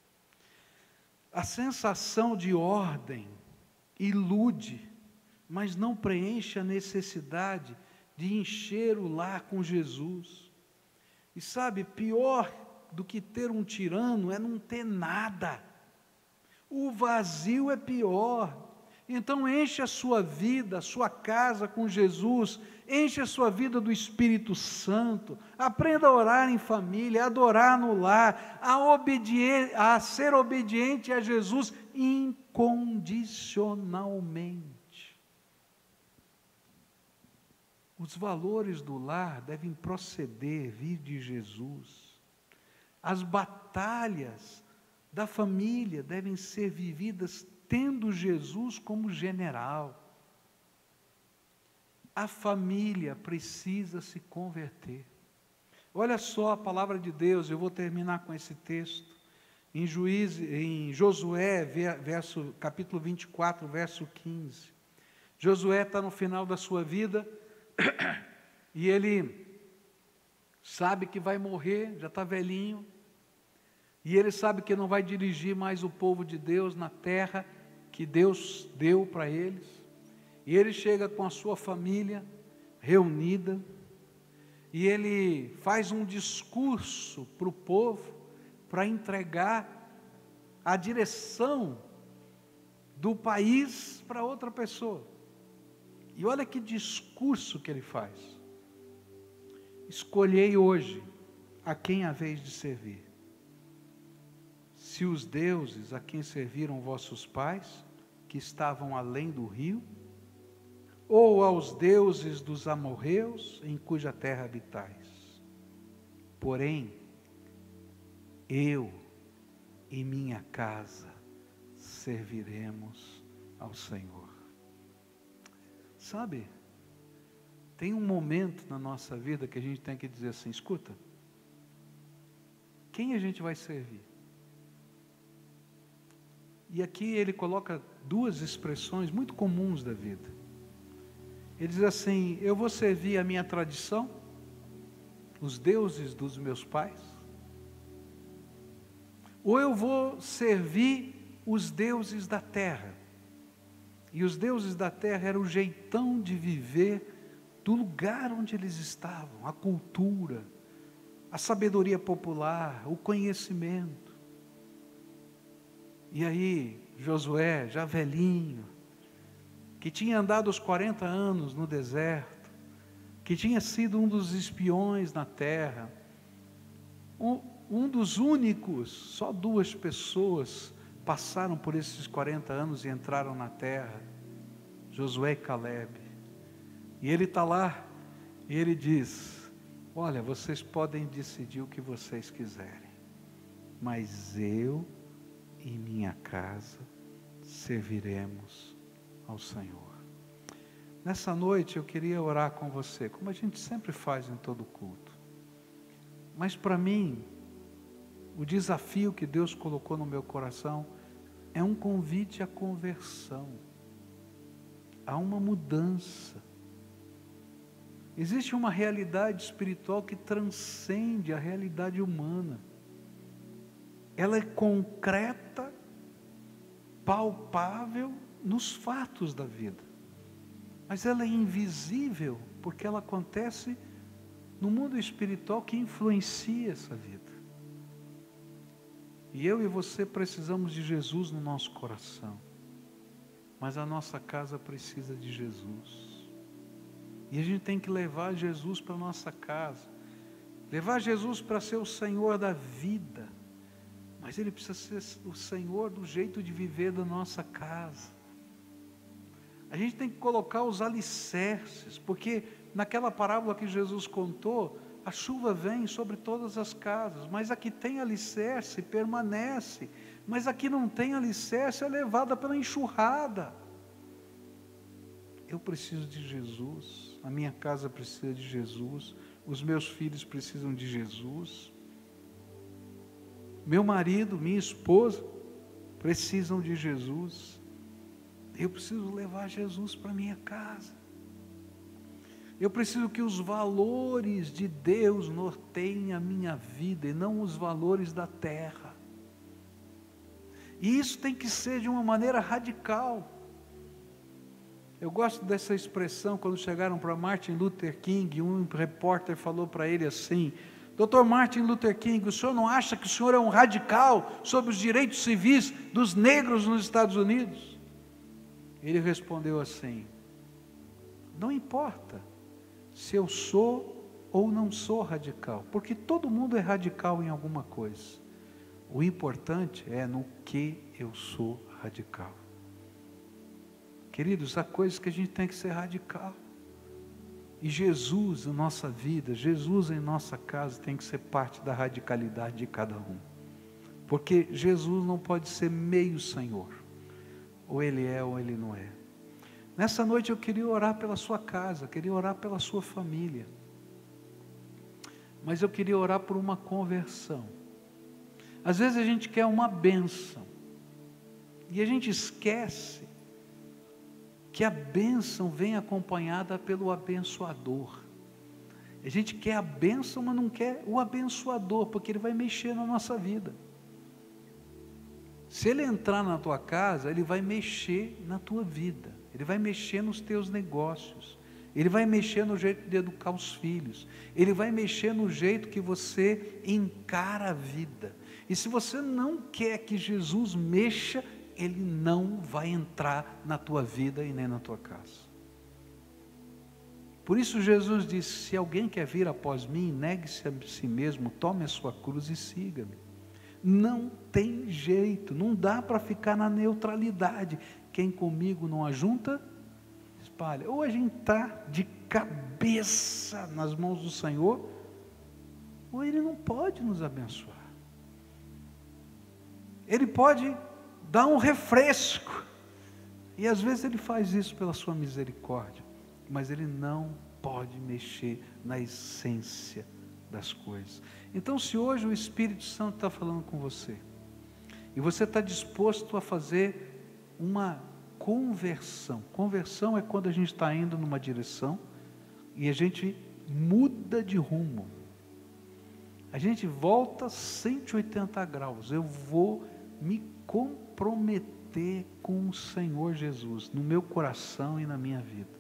A sensação de ordem ilude, mas não preenche a necessidade de encher o lar com Jesus. E sabe, pior do que ter um tirano é não ter nada. O vazio é pior. Então enche a sua vida, a sua casa com Jesus, enche a sua vida do Espírito Santo, aprenda a orar em família, a adorar no lar, a ser obediente a Jesus incondicionalmente. Os valores do lar devem vir de Jesus. As batalhas da família devem ser vividas tendo Jesus como general. A família precisa se converter. Olha só a palavra de Deus, eu vou terminar com esse texto. Em Josué, capítulo 24, verso 15. Josué está no final da sua vida e ele sabe que vai morrer, já está velhinho, e ele sabe que não vai dirigir mais o povo de Deus na terra que Deus deu para eles. E ele chega com a sua família reunida, e ele faz um discurso para o povo, para entregar a direção do país para outra pessoa. E olha que discurso que ele faz: escolhei hoje a quem haveis de servir. Se os deuses a quem serviram vossos pais, que estavam além do rio, ou aos deuses dos amorreus, em cuja terra habitais. Porém, eu e minha casa serviremos ao Senhor. Sabe, tem um momento na nossa vida que a gente tem que dizer assim: escuta, quem a gente vai servir? E aqui ele coloca duas expressões muito comuns da vida. Ele diz assim: eu vou servir a minha tradição, os deuses dos meus pais, ou eu vou servir os deuses da terra. E os deuses da terra era o jeitão de viver do lugar onde eles estavam, a cultura, a sabedoria popular, o conhecimento. E aí, Josué, já velhinho, que tinha andado os 40 anos no deserto, que tinha sido um dos espiões na terra, um dos únicos, só 2 pessoas passaram por esses 40 anos e entraram na terra, Josué e Caleb. E ele está lá, e ele diz: olha, vocês podem decidir o que vocês quiserem, mas eu e minha casa serviremos ao Senhor. Nessa noite eu queria orar com você, como a gente sempre faz em todo culto. Mas para mim, o desafio que Deus colocou no meu coração é um convite à conversão, a uma mudança. Existe uma realidade espiritual que transcende a realidade humana. Ela é concreta, palpável nos fatos da vida. Mas ela é invisível porque ela acontece no mundo espiritual que influencia essa vida. E eu e você precisamos de Jesus no nosso coração. Mas a nossa casa precisa de Jesus. E a gente tem que levar Jesus para a nossa casa. Levar Jesus para ser o Senhor da vida. Mas Ele precisa ser o Senhor do jeito de viver da nossa casa. A gente tem que colocar os alicerces, porque naquela parábola que Jesus contou, a chuva vem sobre todas as casas, mas a que tem alicerce permanece, mas a que não tem alicerce é levada pela enxurrada. Eu preciso de Jesus, a minha casa precisa de Jesus, os meus filhos precisam de Jesus, meu marido, minha esposa precisam de Jesus. Eu preciso levar Jesus para minha casa. Eu preciso que os valores de Deus norteiem a minha vida e não os valores da terra. E isso tem que ser de uma maneira radical. Eu gosto dessa expressão quando chegaram para Martin Luther King, um repórter falou para ele assim: Dr. Martin Luther King, o senhor não acha que o senhor é um radical sobre os direitos civis dos negros nos Estados Unidos? Ele respondeu assim: não importa se eu sou ou não sou radical, porque todo mundo é radical em alguma coisa. O importante é no que eu sou radical. Queridos, há coisas que a gente tem que ser radical. E Jesus em nossa vida, Jesus em nossa casa tem que ser parte da radicalidade de cada um. Porque Jesus não pode ser meio Senhor. Ou Ele é ou Ele não é. Nessa noite eu queria orar pela sua casa, queria orar pela sua família. Mas eu queria orar por uma conversão. Às vezes a gente quer uma bênção. E a gente esquece que a bênção vem acompanhada pelo abençoador. A gente quer a bênção, mas não quer o abençoador, porque ele vai mexer na nossa vida. Se ele entrar na tua casa, ele vai mexer na tua vida, ele vai mexer nos teus negócios, ele vai mexer no jeito de educar os filhos, ele vai mexer no jeito que você encara a vida. E se você não quer que Jesus mexa, Ele não vai entrar na tua vida e nem na tua casa. Por isso Jesus disse: se alguém quer vir após mim, negue-se a si mesmo, tome a sua cruz e siga-me. Não tem jeito, não dá para ficar na neutralidade. Quem comigo não ajunta, espalha. Ou a gente está de cabeça nas mãos do Senhor, ou Ele não pode nos abençoar. Ele pode dar um refresco, e às vezes Ele faz isso pela sua misericórdia, mas Ele não pode mexer na essência das coisas. Então, se hoje o Espírito Santo está falando com você, e você está disposto a fazer uma conversão. Conversão é quando a gente está indo numa direção, e a gente muda de rumo, a gente volta 180 graus, eu vou me comprometer com o Senhor Jesus, no meu coração e na minha vida.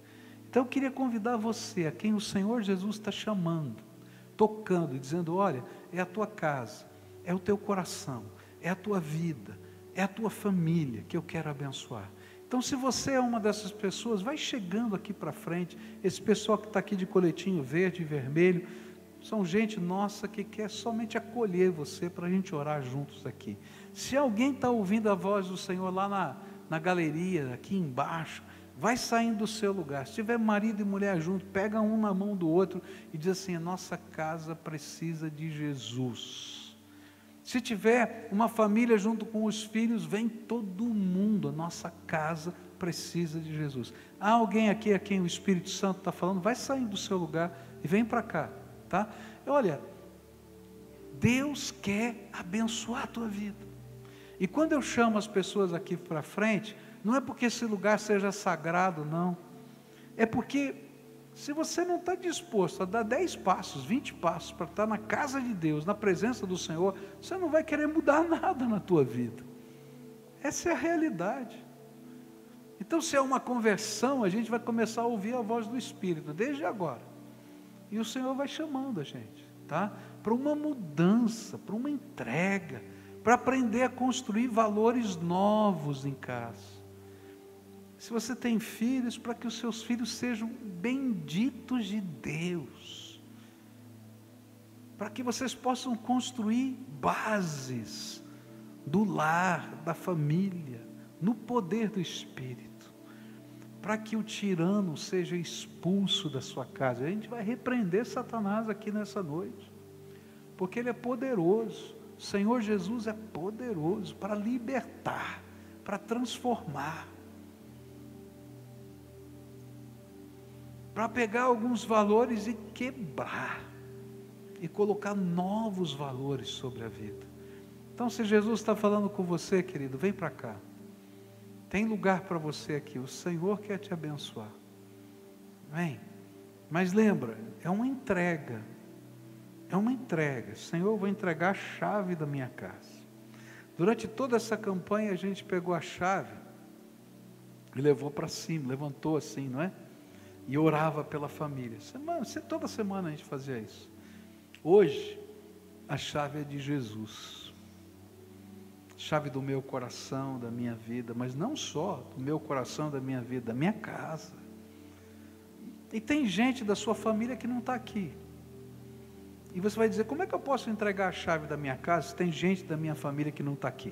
Então eu queria convidar você, a quem o Senhor Jesus está chamando, tocando e dizendo: olha, é a tua casa, é o teu coração, é a tua vida, é a tua família que eu quero abençoar. Então, se você é uma dessas pessoas, vai chegando aqui para frente. Esse pessoal que está aqui de coletinho verde e vermelho, são gente nossa que quer somente acolher você para a gente orar juntos aqui. Se alguém está ouvindo a voz do Senhor lá na galeria, aqui embaixo, vai saindo do seu lugar. Se tiver marido e mulher junto, pega um na mão do outro e diz assim: a nossa casa precisa de Jesus. Se tiver uma família junto com os filhos, vem todo mundo, a nossa casa precisa de Jesus. Há alguém aqui a quem o Espírito Santo está falando? Vai saindo do seu lugar e vem para cá, tá? Olha, Deus quer abençoar a tua vida. E quando eu chamo as pessoas aqui para frente, não é porque esse lugar seja sagrado, não. É porque, se você não está disposto a dar 10 passos, 20 passos para estar na casa de Deus, na presença do Senhor, você não vai querer mudar nada na tua vida. Essa é a realidade. Então, se é uma conversão, a gente vai começar a ouvir a voz do Espírito, desde agora. E o Senhor vai chamando a gente, tá? Para uma mudança, para uma entrega, para aprender a construir valores novos em casa. Se você tem filhos, para que os seus filhos sejam benditos de Deus, para que vocês possam construir bases do lar, da família, no poder do Espírito, para que o tirano seja expulso da sua casa. A gente vai repreender Satanás aqui nessa noite, porque ele é poderoso. O Senhor Jesus é poderoso para libertar, para transformar, para pegar alguns valores e quebrar, e colocar novos valores sobre a vida. Então, se Jesus está falando com você, querido, vem para cá. Tem lugar para você aqui, o Senhor quer te abençoar. Vem. Mas lembra, é uma entrega. É uma entrega. Senhor, eu vou entregar a chave da minha casa. Durante toda essa campanha, a gente pegou a chave e levou para cima, levantou assim, não é? E orava pela família. Toda semana a gente fazia isso. Hoje, a chave é de Jesus. Chave do meu coração, da minha vida, mas não só do meu coração, da minha vida, da minha casa. E tem gente da sua família que não está aqui. E você vai dizer: como é que eu posso entregar a chave da minha casa se tem gente da minha família que não está aqui?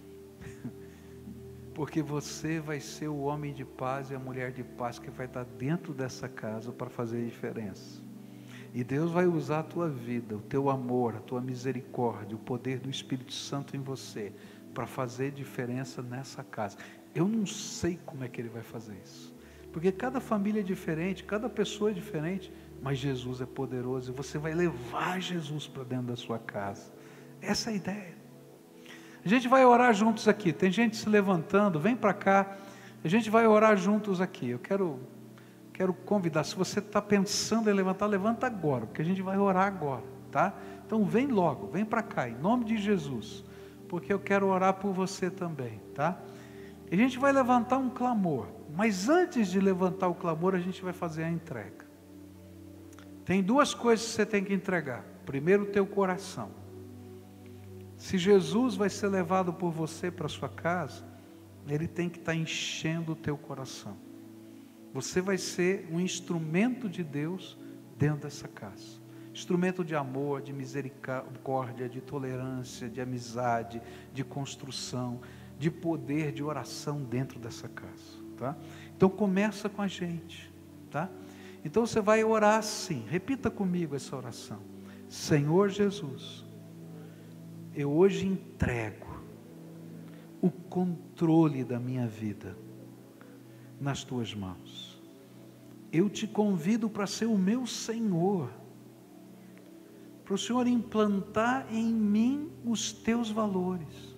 Porque você vai ser o homem de paz e a mulher de paz que vai estar dentro dessa casa para fazer a diferença. E Deus vai usar a tua vida, o teu amor, a tua misericórdia, o poder do Espírito Santo em você, para fazer diferença nessa casa. Eu não sei como é que Ele vai fazer isso, porque cada família é diferente, cada pessoa é diferente, mas Jesus é poderoso e você vai levar Jesus para dentro da sua casa. Essa é a ideia. A gente vai orar juntos aqui. Tem gente se levantando, vem para cá. A gente vai orar juntos aqui. Eu quero convidar, se você está pensando em levantar, levanta agora, porque a gente vai orar agora, tá? Então vem logo, vem para cá, em nome de Jesus, porque eu quero orar por você também, tá? A gente vai levantar um clamor, mas antes de levantar o clamor, a gente vai fazer a entrega. Tem duas coisas que você tem que entregar. Primeiro, o teu coração. Se Jesus vai ser levado por você para a sua casa, Ele tem que estar enchendo o teu coração. Você vai ser um instrumento de Deus dentro dessa casa. Instrumento de amor, de misericórdia, de tolerância, de amizade, de construção, de poder, de oração dentro dessa casa, tá? Então começa com a gente, tá? Então você vai orar assim, repita comigo essa oração. Senhor Jesus, eu hoje entrego o controle da minha vida nas tuas mãos. Eu te convido para ser o meu Senhor, para o Senhor implantar em mim os teus valores,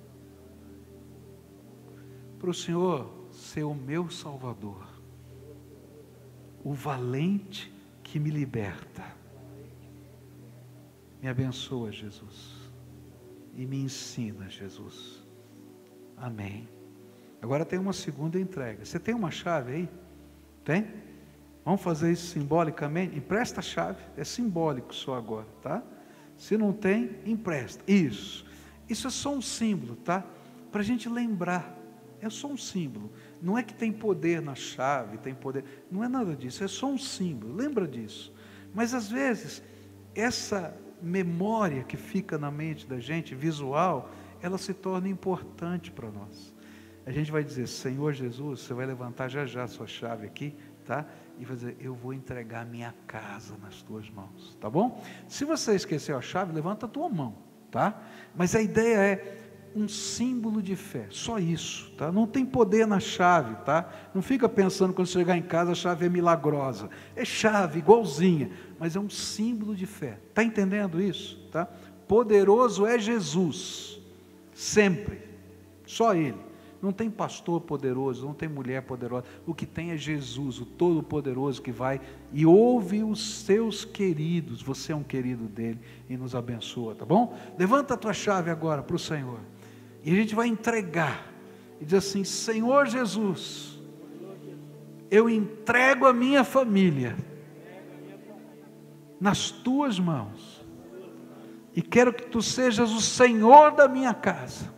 para o Senhor ser o meu Salvador, o valente que me liberta. Me abençoa, Jesus, e me ensina, Jesus. Amém. Agora tem uma segunda entrega. Você tem uma chave aí? Tem? Vamos fazer isso simbolicamente? Empresta a chave, é simbólico só agora, tá? Se não tem, empresta. Isso é só um símbolo, tá? Para a gente lembrar, é só um símbolo. Não é que tem poder na chave, tem poder, não é nada disso, é só um símbolo, lembra disso. Mas às vezes, essa memória que fica na mente da gente, visual, ela se torna importante para nós. A gente vai dizer, Senhor Jesus, você vai levantar já a sua chave aqui, tá? E vai dizer, eu vou entregar a minha casa nas tuas mãos, tá bom? Se você esqueceu a chave, levanta a tua mão, tá? Mas a ideia é um símbolo de fé, só isso, tá? Não tem poder na chave, tá? Não fica pensando quando chegar em casa a chave é milagrosa, é chave igualzinha, mas é um símbolo de fé, tá entendendo isso, tá? Poderoso é Jesus, sempre, só Ele. Não tem pastor poderoso, não tem mulher poderosa, o que tem é Jesus, o Todo-Poderoso, que vai e ouve os seus queridos, você é um querido dele e nos abençoa, tá bom? Levanta a tua chave agora para o Senhor, e a gente vai entregar, e diz assim, Senhor Jesus, eu entrego a minha família nas tuas mãos, e quero que tu sejas o Senhor da minha casa,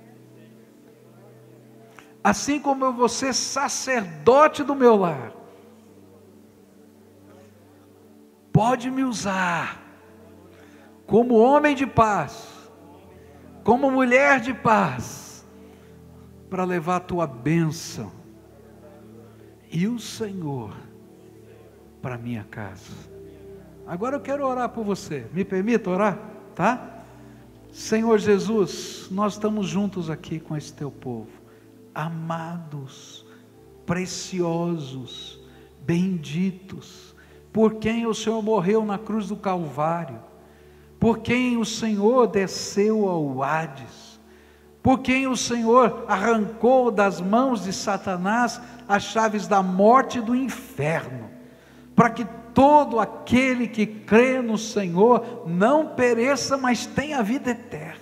assim como eu vou ser sacerdote do meu lar. Pode me usar como homem de paz, como mulher de paz, para levar a tua bênção e o Senhor para a minha casa. Agora eu quero orar por você, me permita orar, tá? Senhor Jesus, nós estamos juntos aqui com esse teu povo, amados, preciosos, benditos, por quem o Senhor morreu na cruz do Calvário, por quem o Senhor desceu ao Hades, por quem o Senhor arrancou das mãos de Satanás as chaves da morte e do inferno, para que todo aquele que crê no Senhor não pereça, mas tenha a vida eterna.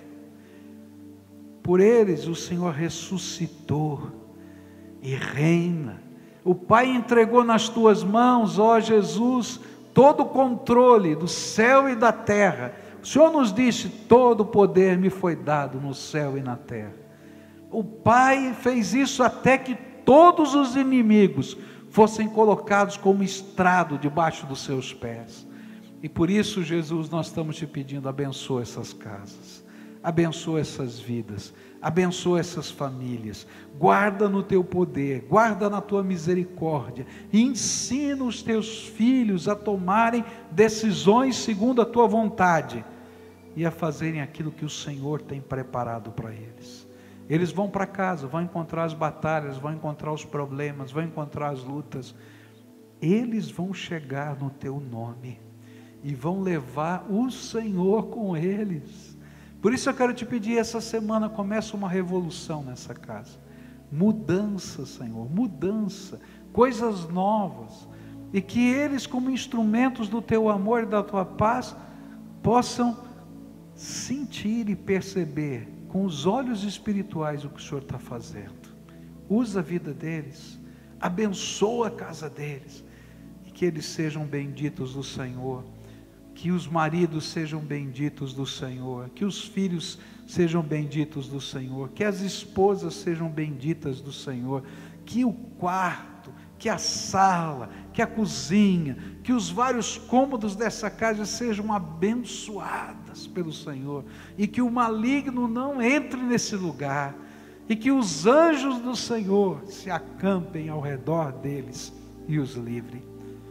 Por eles o Senhor ressuscitou e reina. O Pai entregou nas tuas mãos, ó Jesus, todo o controle do céu e da terra. O Senhor nos disse, todo o poder me foi dado no céu e na terra. O Pai fez isso até que todos os inimigos fossem colocados como estrado debaixo dos seus pés. E por isso, Jesus, nós estamos te pedindo, abençoa essas casas, abençoa essas vidas, abençoa essas famílias, guarda no teu poder, guarda na tua misericórdia, e ensina os teus filhos a tomarem decisões segundo a tua vontade, e a fazerem aquilo que o Senhor tem preparado para eles. Eles vão para casa, vão encontrar as batalhas, vão encontrar os problemas, vão encontrar as lutas, eles vão chegar no teu nome, e vão levar o Senhor com eles. Por isso eu quero te pedir, essa semana começa uma revolução nessa casa, mudança, Senhor, mudança, coisas novas, e que eles, como instrumentos do teu amor e da tua paz, possam sentir e perceber com os olhos espirituais o que o Senhor está fazendo. Usa a vida deles, abençoa a casa deles, e que eles sejam benditos do Senhor, que os maridos sejam benditos do Senhor, que os filhos sejam benditos do Senhor, que as esposas sejam benditas do Senhor, que o quarto, que a sala, que a cozinha, que os vários cômodos dessa casa sejam abençoadas pelo Senhor, e que o maligno não entre nesse lugar, e que os anjos do Senhor se acampem ao redor deles e os livrem.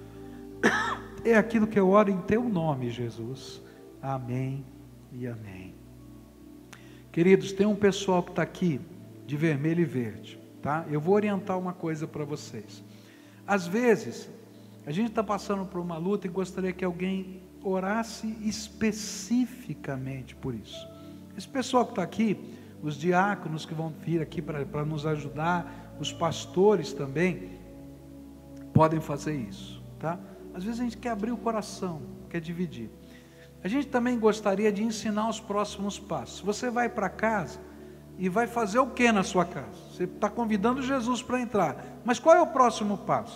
É aquilo que eu oro em teu nome, Jesus. Amém e amém. Queridos, tem um pessoal que está aqui de vermelho e verde, tá? Eu vou orientar uma coisa para vocês. Às vezes, a gente está passando por uma luta e gostaria que alguém orasse especificamente por isso. Esse pessoal que está aqui, os diáconos que vão vir aqui para nos ajudar, os pastores também, podem fazer isso, tá? Às vezes a gente quer abrir o coração, quer dividir. A gente também gostaria de ensinar os próximos passos. Você vai para casa e vai fazer o que na sua casa? Você está convidando Jesus para entrar, mas qual é o próximo passo?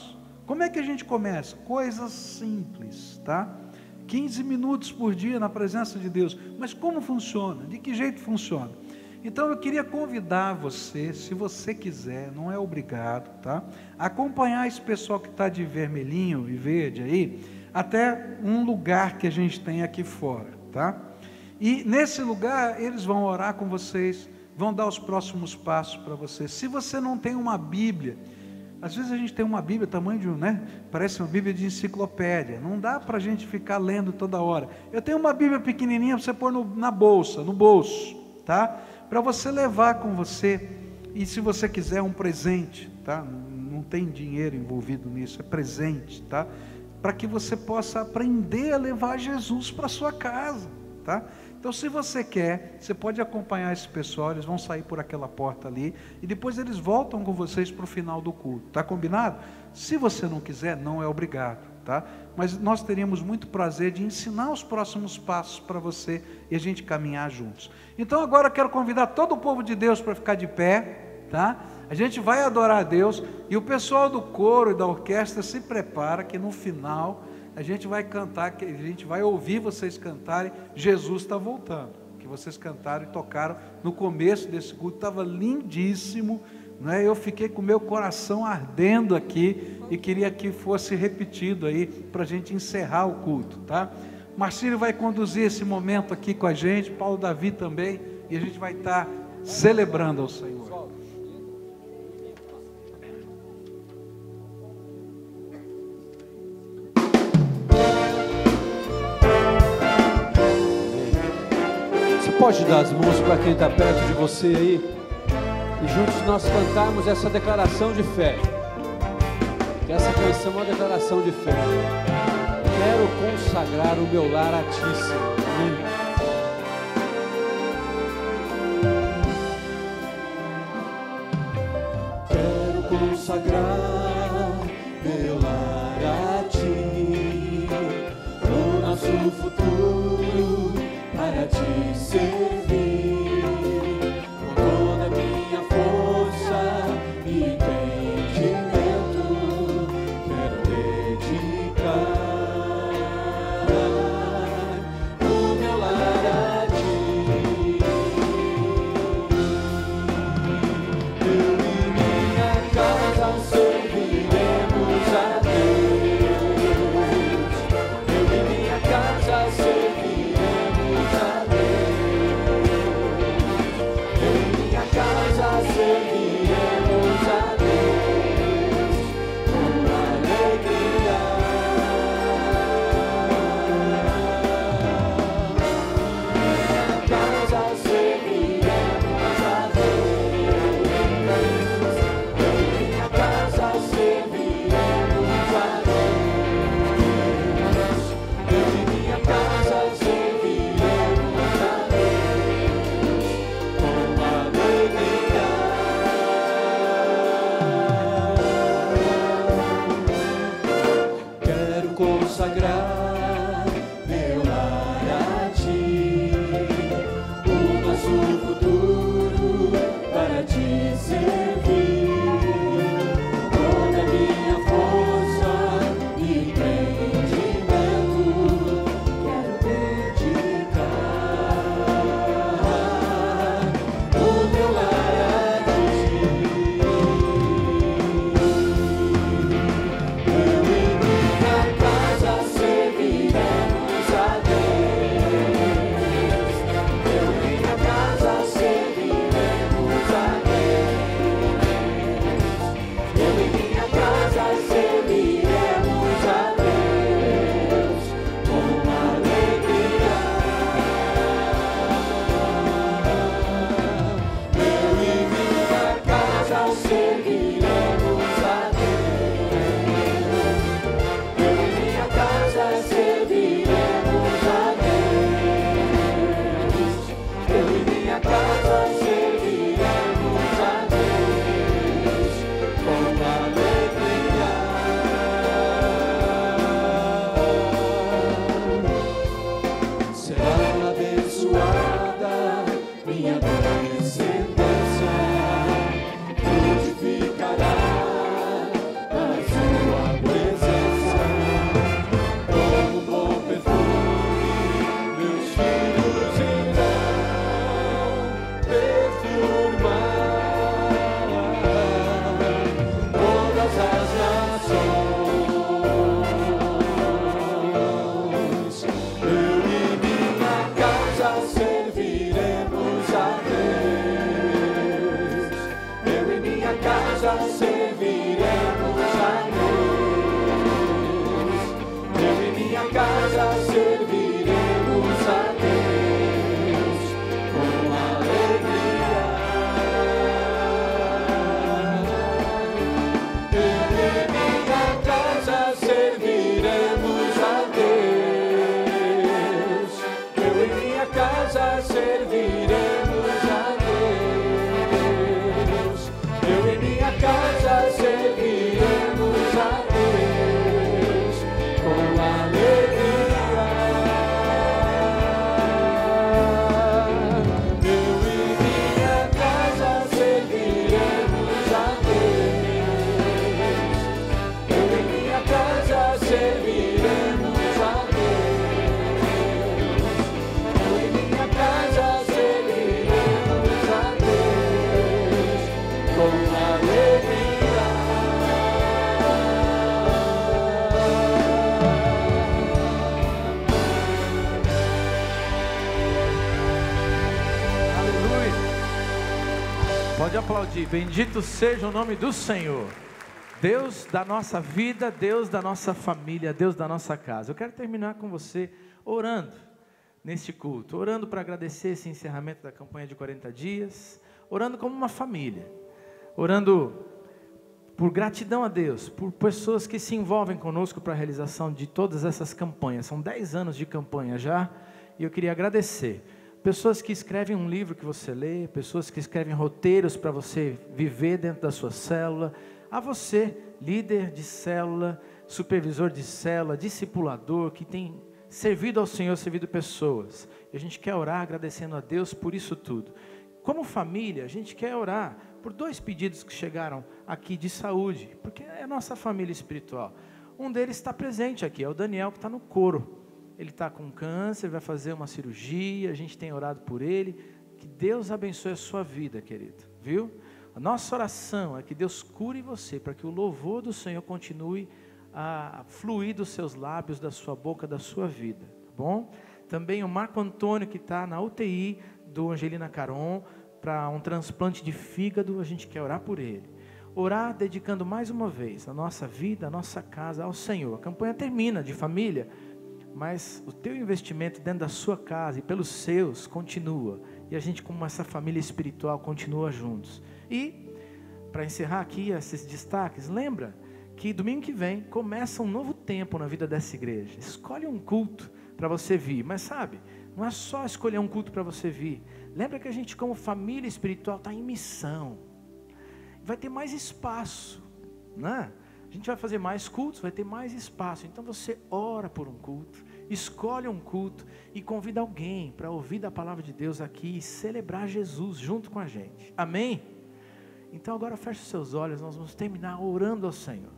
Como é que a gente começa? Coisas simples, tá? 15 minutos por dia na presença de Deus. Mas como funciona? De que jeito funciona? Então eu queria convidar você, se você quiser, não é obrigado, tá? Acompanhar esse pessoal que está de vermelhinho e verde aí, até um lugar que a gente tem aqui fora, tá? E nesse lugar eles vão orar com vocês, vão dar os próximos passos para você. Se você não tem uma Bíblia, às vezes a gente tem uma Bíblia tamanho de parece uma Bíblia de enciclopédia, não dá para a gente ficar lendo toda hora. Eu tenho uma Bíblia pequenininha para você pôr na bolsa, no bolso, tá? Para você levar com você, e se você quiser um presente, tá? Não tem dinheiro envolvido nisso, é presente, tá? Para que você possa aprender a levar Jesus para sua casa, tá? Então, se você quer, você pode acompanhar esse pessoal, eles vão sair por aquela porta ali, e depois eles voltam com vocês para o final do culto, tá combinado? Se você não quiser, não é obrigado, tá? Mas nós teríamos muito prazer de ensinar os próximos passos para você e a gente caminhar juntos. Então agora eu quero convidar todo o povo de Deus para ficar de pé, tá? A gente vai adorar a Deus e o pessoal do coro e da orquestra se prepara que no final a gente vai cantar, que a gente vai ouvir vocês cantarem Jesus está voltando, que vocês cantaram e tocaram no começo desse culto, estava lindíssimo, né? Eu fiquei com o meu coração ardendo aqui e queria que fosse repetido aí para a gente encerrar o culto, tá? Marcílio vai conduzir esse momento aqui com a gente, Paulo Davi também, e a gente vai estar celebrando ao Senhor. Você pode dar as mãos para quem está perto de você aí? E juntos nós cantarmos essa declaração de fé. Que essa canção é uma declaração de fé. Quero consagrar o meu lar a ti, Senhor. Amém. Quero consagrar meu lar a ti, o nosso futuro para te servir. Serviremos a Deus. casa serviremos a Deus. Eu e minha casa serviremos a Deus com alegria. Eu e minha casa serviremos a Deus. Eu e minha casa serviremos a Deus. Eu e minha casa serviremos a Deus com alegria. Eu e minha casa serviremos a Deus. Eu e minha casa serviremos a Deus. Eu e minha casa serviremos a Deus com alegria. Aleluia. Pode aplaudir. Bendito seja o nome do Senhor. Deus da nossa vida, Deus da nossa família, Deus da nossa casa. Eu quero terminar com você orando neste culto, orando para agradecer esse encerramento da campanha de 40 dias, orando como uma família, orando por gratidão a Deus, por pessoas que se envolvem conosco para a realização de todas essas campanhas. São 10 anos de campanha já, e eu queria agradecer. Pessoas que escrevem um livro que você lê, pessoas que escrevem roteiros para você viver dentro da sua célula, a você, líder de célula, supervisor de célula, discipulador, que tem servido ao Senhor, servido pessoas. E a gente quer orar agradecendo a Deus por isso tudo. Como família, a gente quer orar por 2 pedidos que chegaram aqui de saúde, porque é a nossa família espiritual. Um deles está presente aqui, é o Daniel, que está no coro. Ele está com câncer, vai fazer uma cirurgia, a gente tem orado por ele. Que Deus abençoe a sua vida, querido, viu? A nossa oração é que Deus cure você, para que o louvor do Senhor continue a fluir dos seus lábios, da sua boca, da sua vida, tá bom? Também o Marco Antônio, que está na UTI do Angelina Caron, para um transplante de fígado, a gente quer orar por ele. Orar dedicando mais uma vez a nossa vida, a nossa casa ao Senhor. A campanha termina de família, mas o teu investimento dentro da sua casa e pelos seus continua. E a gente, como essa família espiritual, continua juntos. E, para encerrar aqui esses destaques, lembra que domingo que vem começa um novo tempo na vida dessa igreja. Escolhe um culto para você vir, mas sabe, não é só escolher um culto para você vir. Lembra que a gente, como família espiritual, está em missão. Vai ter mais espaço, né? A gente vai fazer mais cultos, vai ter mais espaço. Então você ora por um culto, escolhe um culto e convida alguém para ouvir da palavra de Deus aqui e celebrar Jesus junto com a gente. Amém? Então agora feche os seus olhos, nós vamos terminar orando ao Senhor.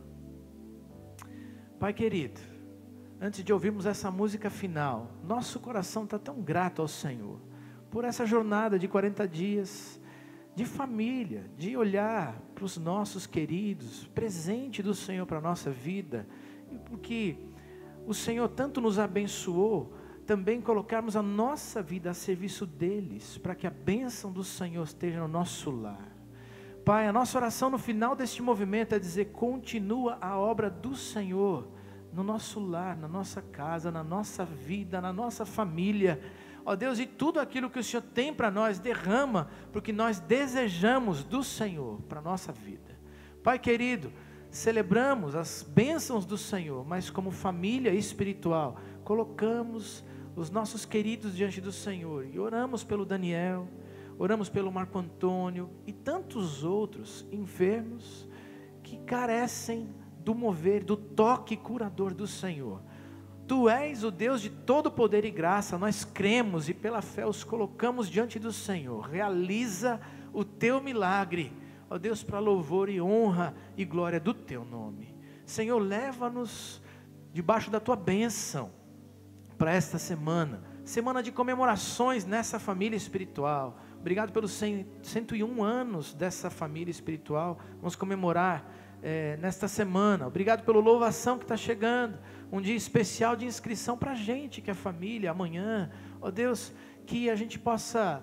Pai querido, antes de ouvirmos essa música final, nosso coração está tão grato ao Senhor por essa jornada de 40 dias de família, de olhar para os nossos queridos, presente do Senhor para a nossa vida, e porque o Senhor tanto nos abençoou, também colocarmos a nossa vida a serviço deles, para que a bênção do Senhor esteja no nosso lar. Pai, a nossa oração no final deste movimento é dizer: continua a obra do Senhor no nosso lar, na nossa casa, na nossa vida, na nossa família. Ó Deus, e tudo aquilo que o Senhor tem para nós, derrama, porque nós desejamos do Senhor para a nossa vida. Pai querido, celebramos as bênçãos do Senhor, mas como família espiritual, colocamos os nossos queridos diante do Senhor, e oramos pelo Daniel, oramos pelo Marco Antônio, e tantos outros enfermos, que carecem do mover, do toque curador do Senhor. Tu és o Deus de todo poder e graça, nós cremos e pela fé os colocamos diante do Senhor. Realiza o teu milagre, ó Deus, para louvor e honra e glória do teu nome. Senhor, leva-nos debaixo da tua bênção para esta semana, semana de comemorações nessa família espiritual. Obrigado pelos 101 anos dessa família espiritual, vamos comemorar nesta semana. Obrigado pelo louvação que está chegando, um dia especial de inscrição para a gente, que é a família, amanhã. Ó Deus, que a gente possa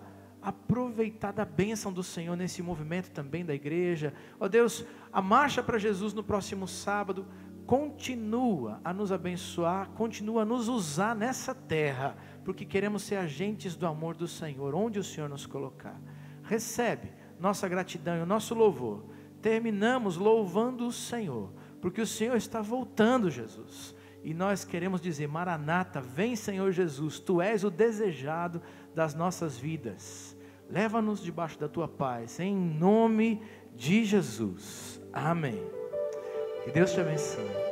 aproveitar da bênção do Senhor nesse movimento também da igreja. Ó Deus, a marcha para Jesus no próximo sábado continua a nos abençoar, continua a nos usar nessa terra, porque queremos ser agentes do amor do Senhor, onde o Senhor nos colocar. Recebe nossa gratidão e o nosso louvor. Terminamos louvando o Senhor, porque o Senhor está voltando, Jesus. E nós queremos dizer: Maranata, vem Senhor Jesus, Tu és o desejado das nossas vidas. Leva-nos debaixo da Tua paz, em nome de Jesus. Amém. Que Deus te abençoe.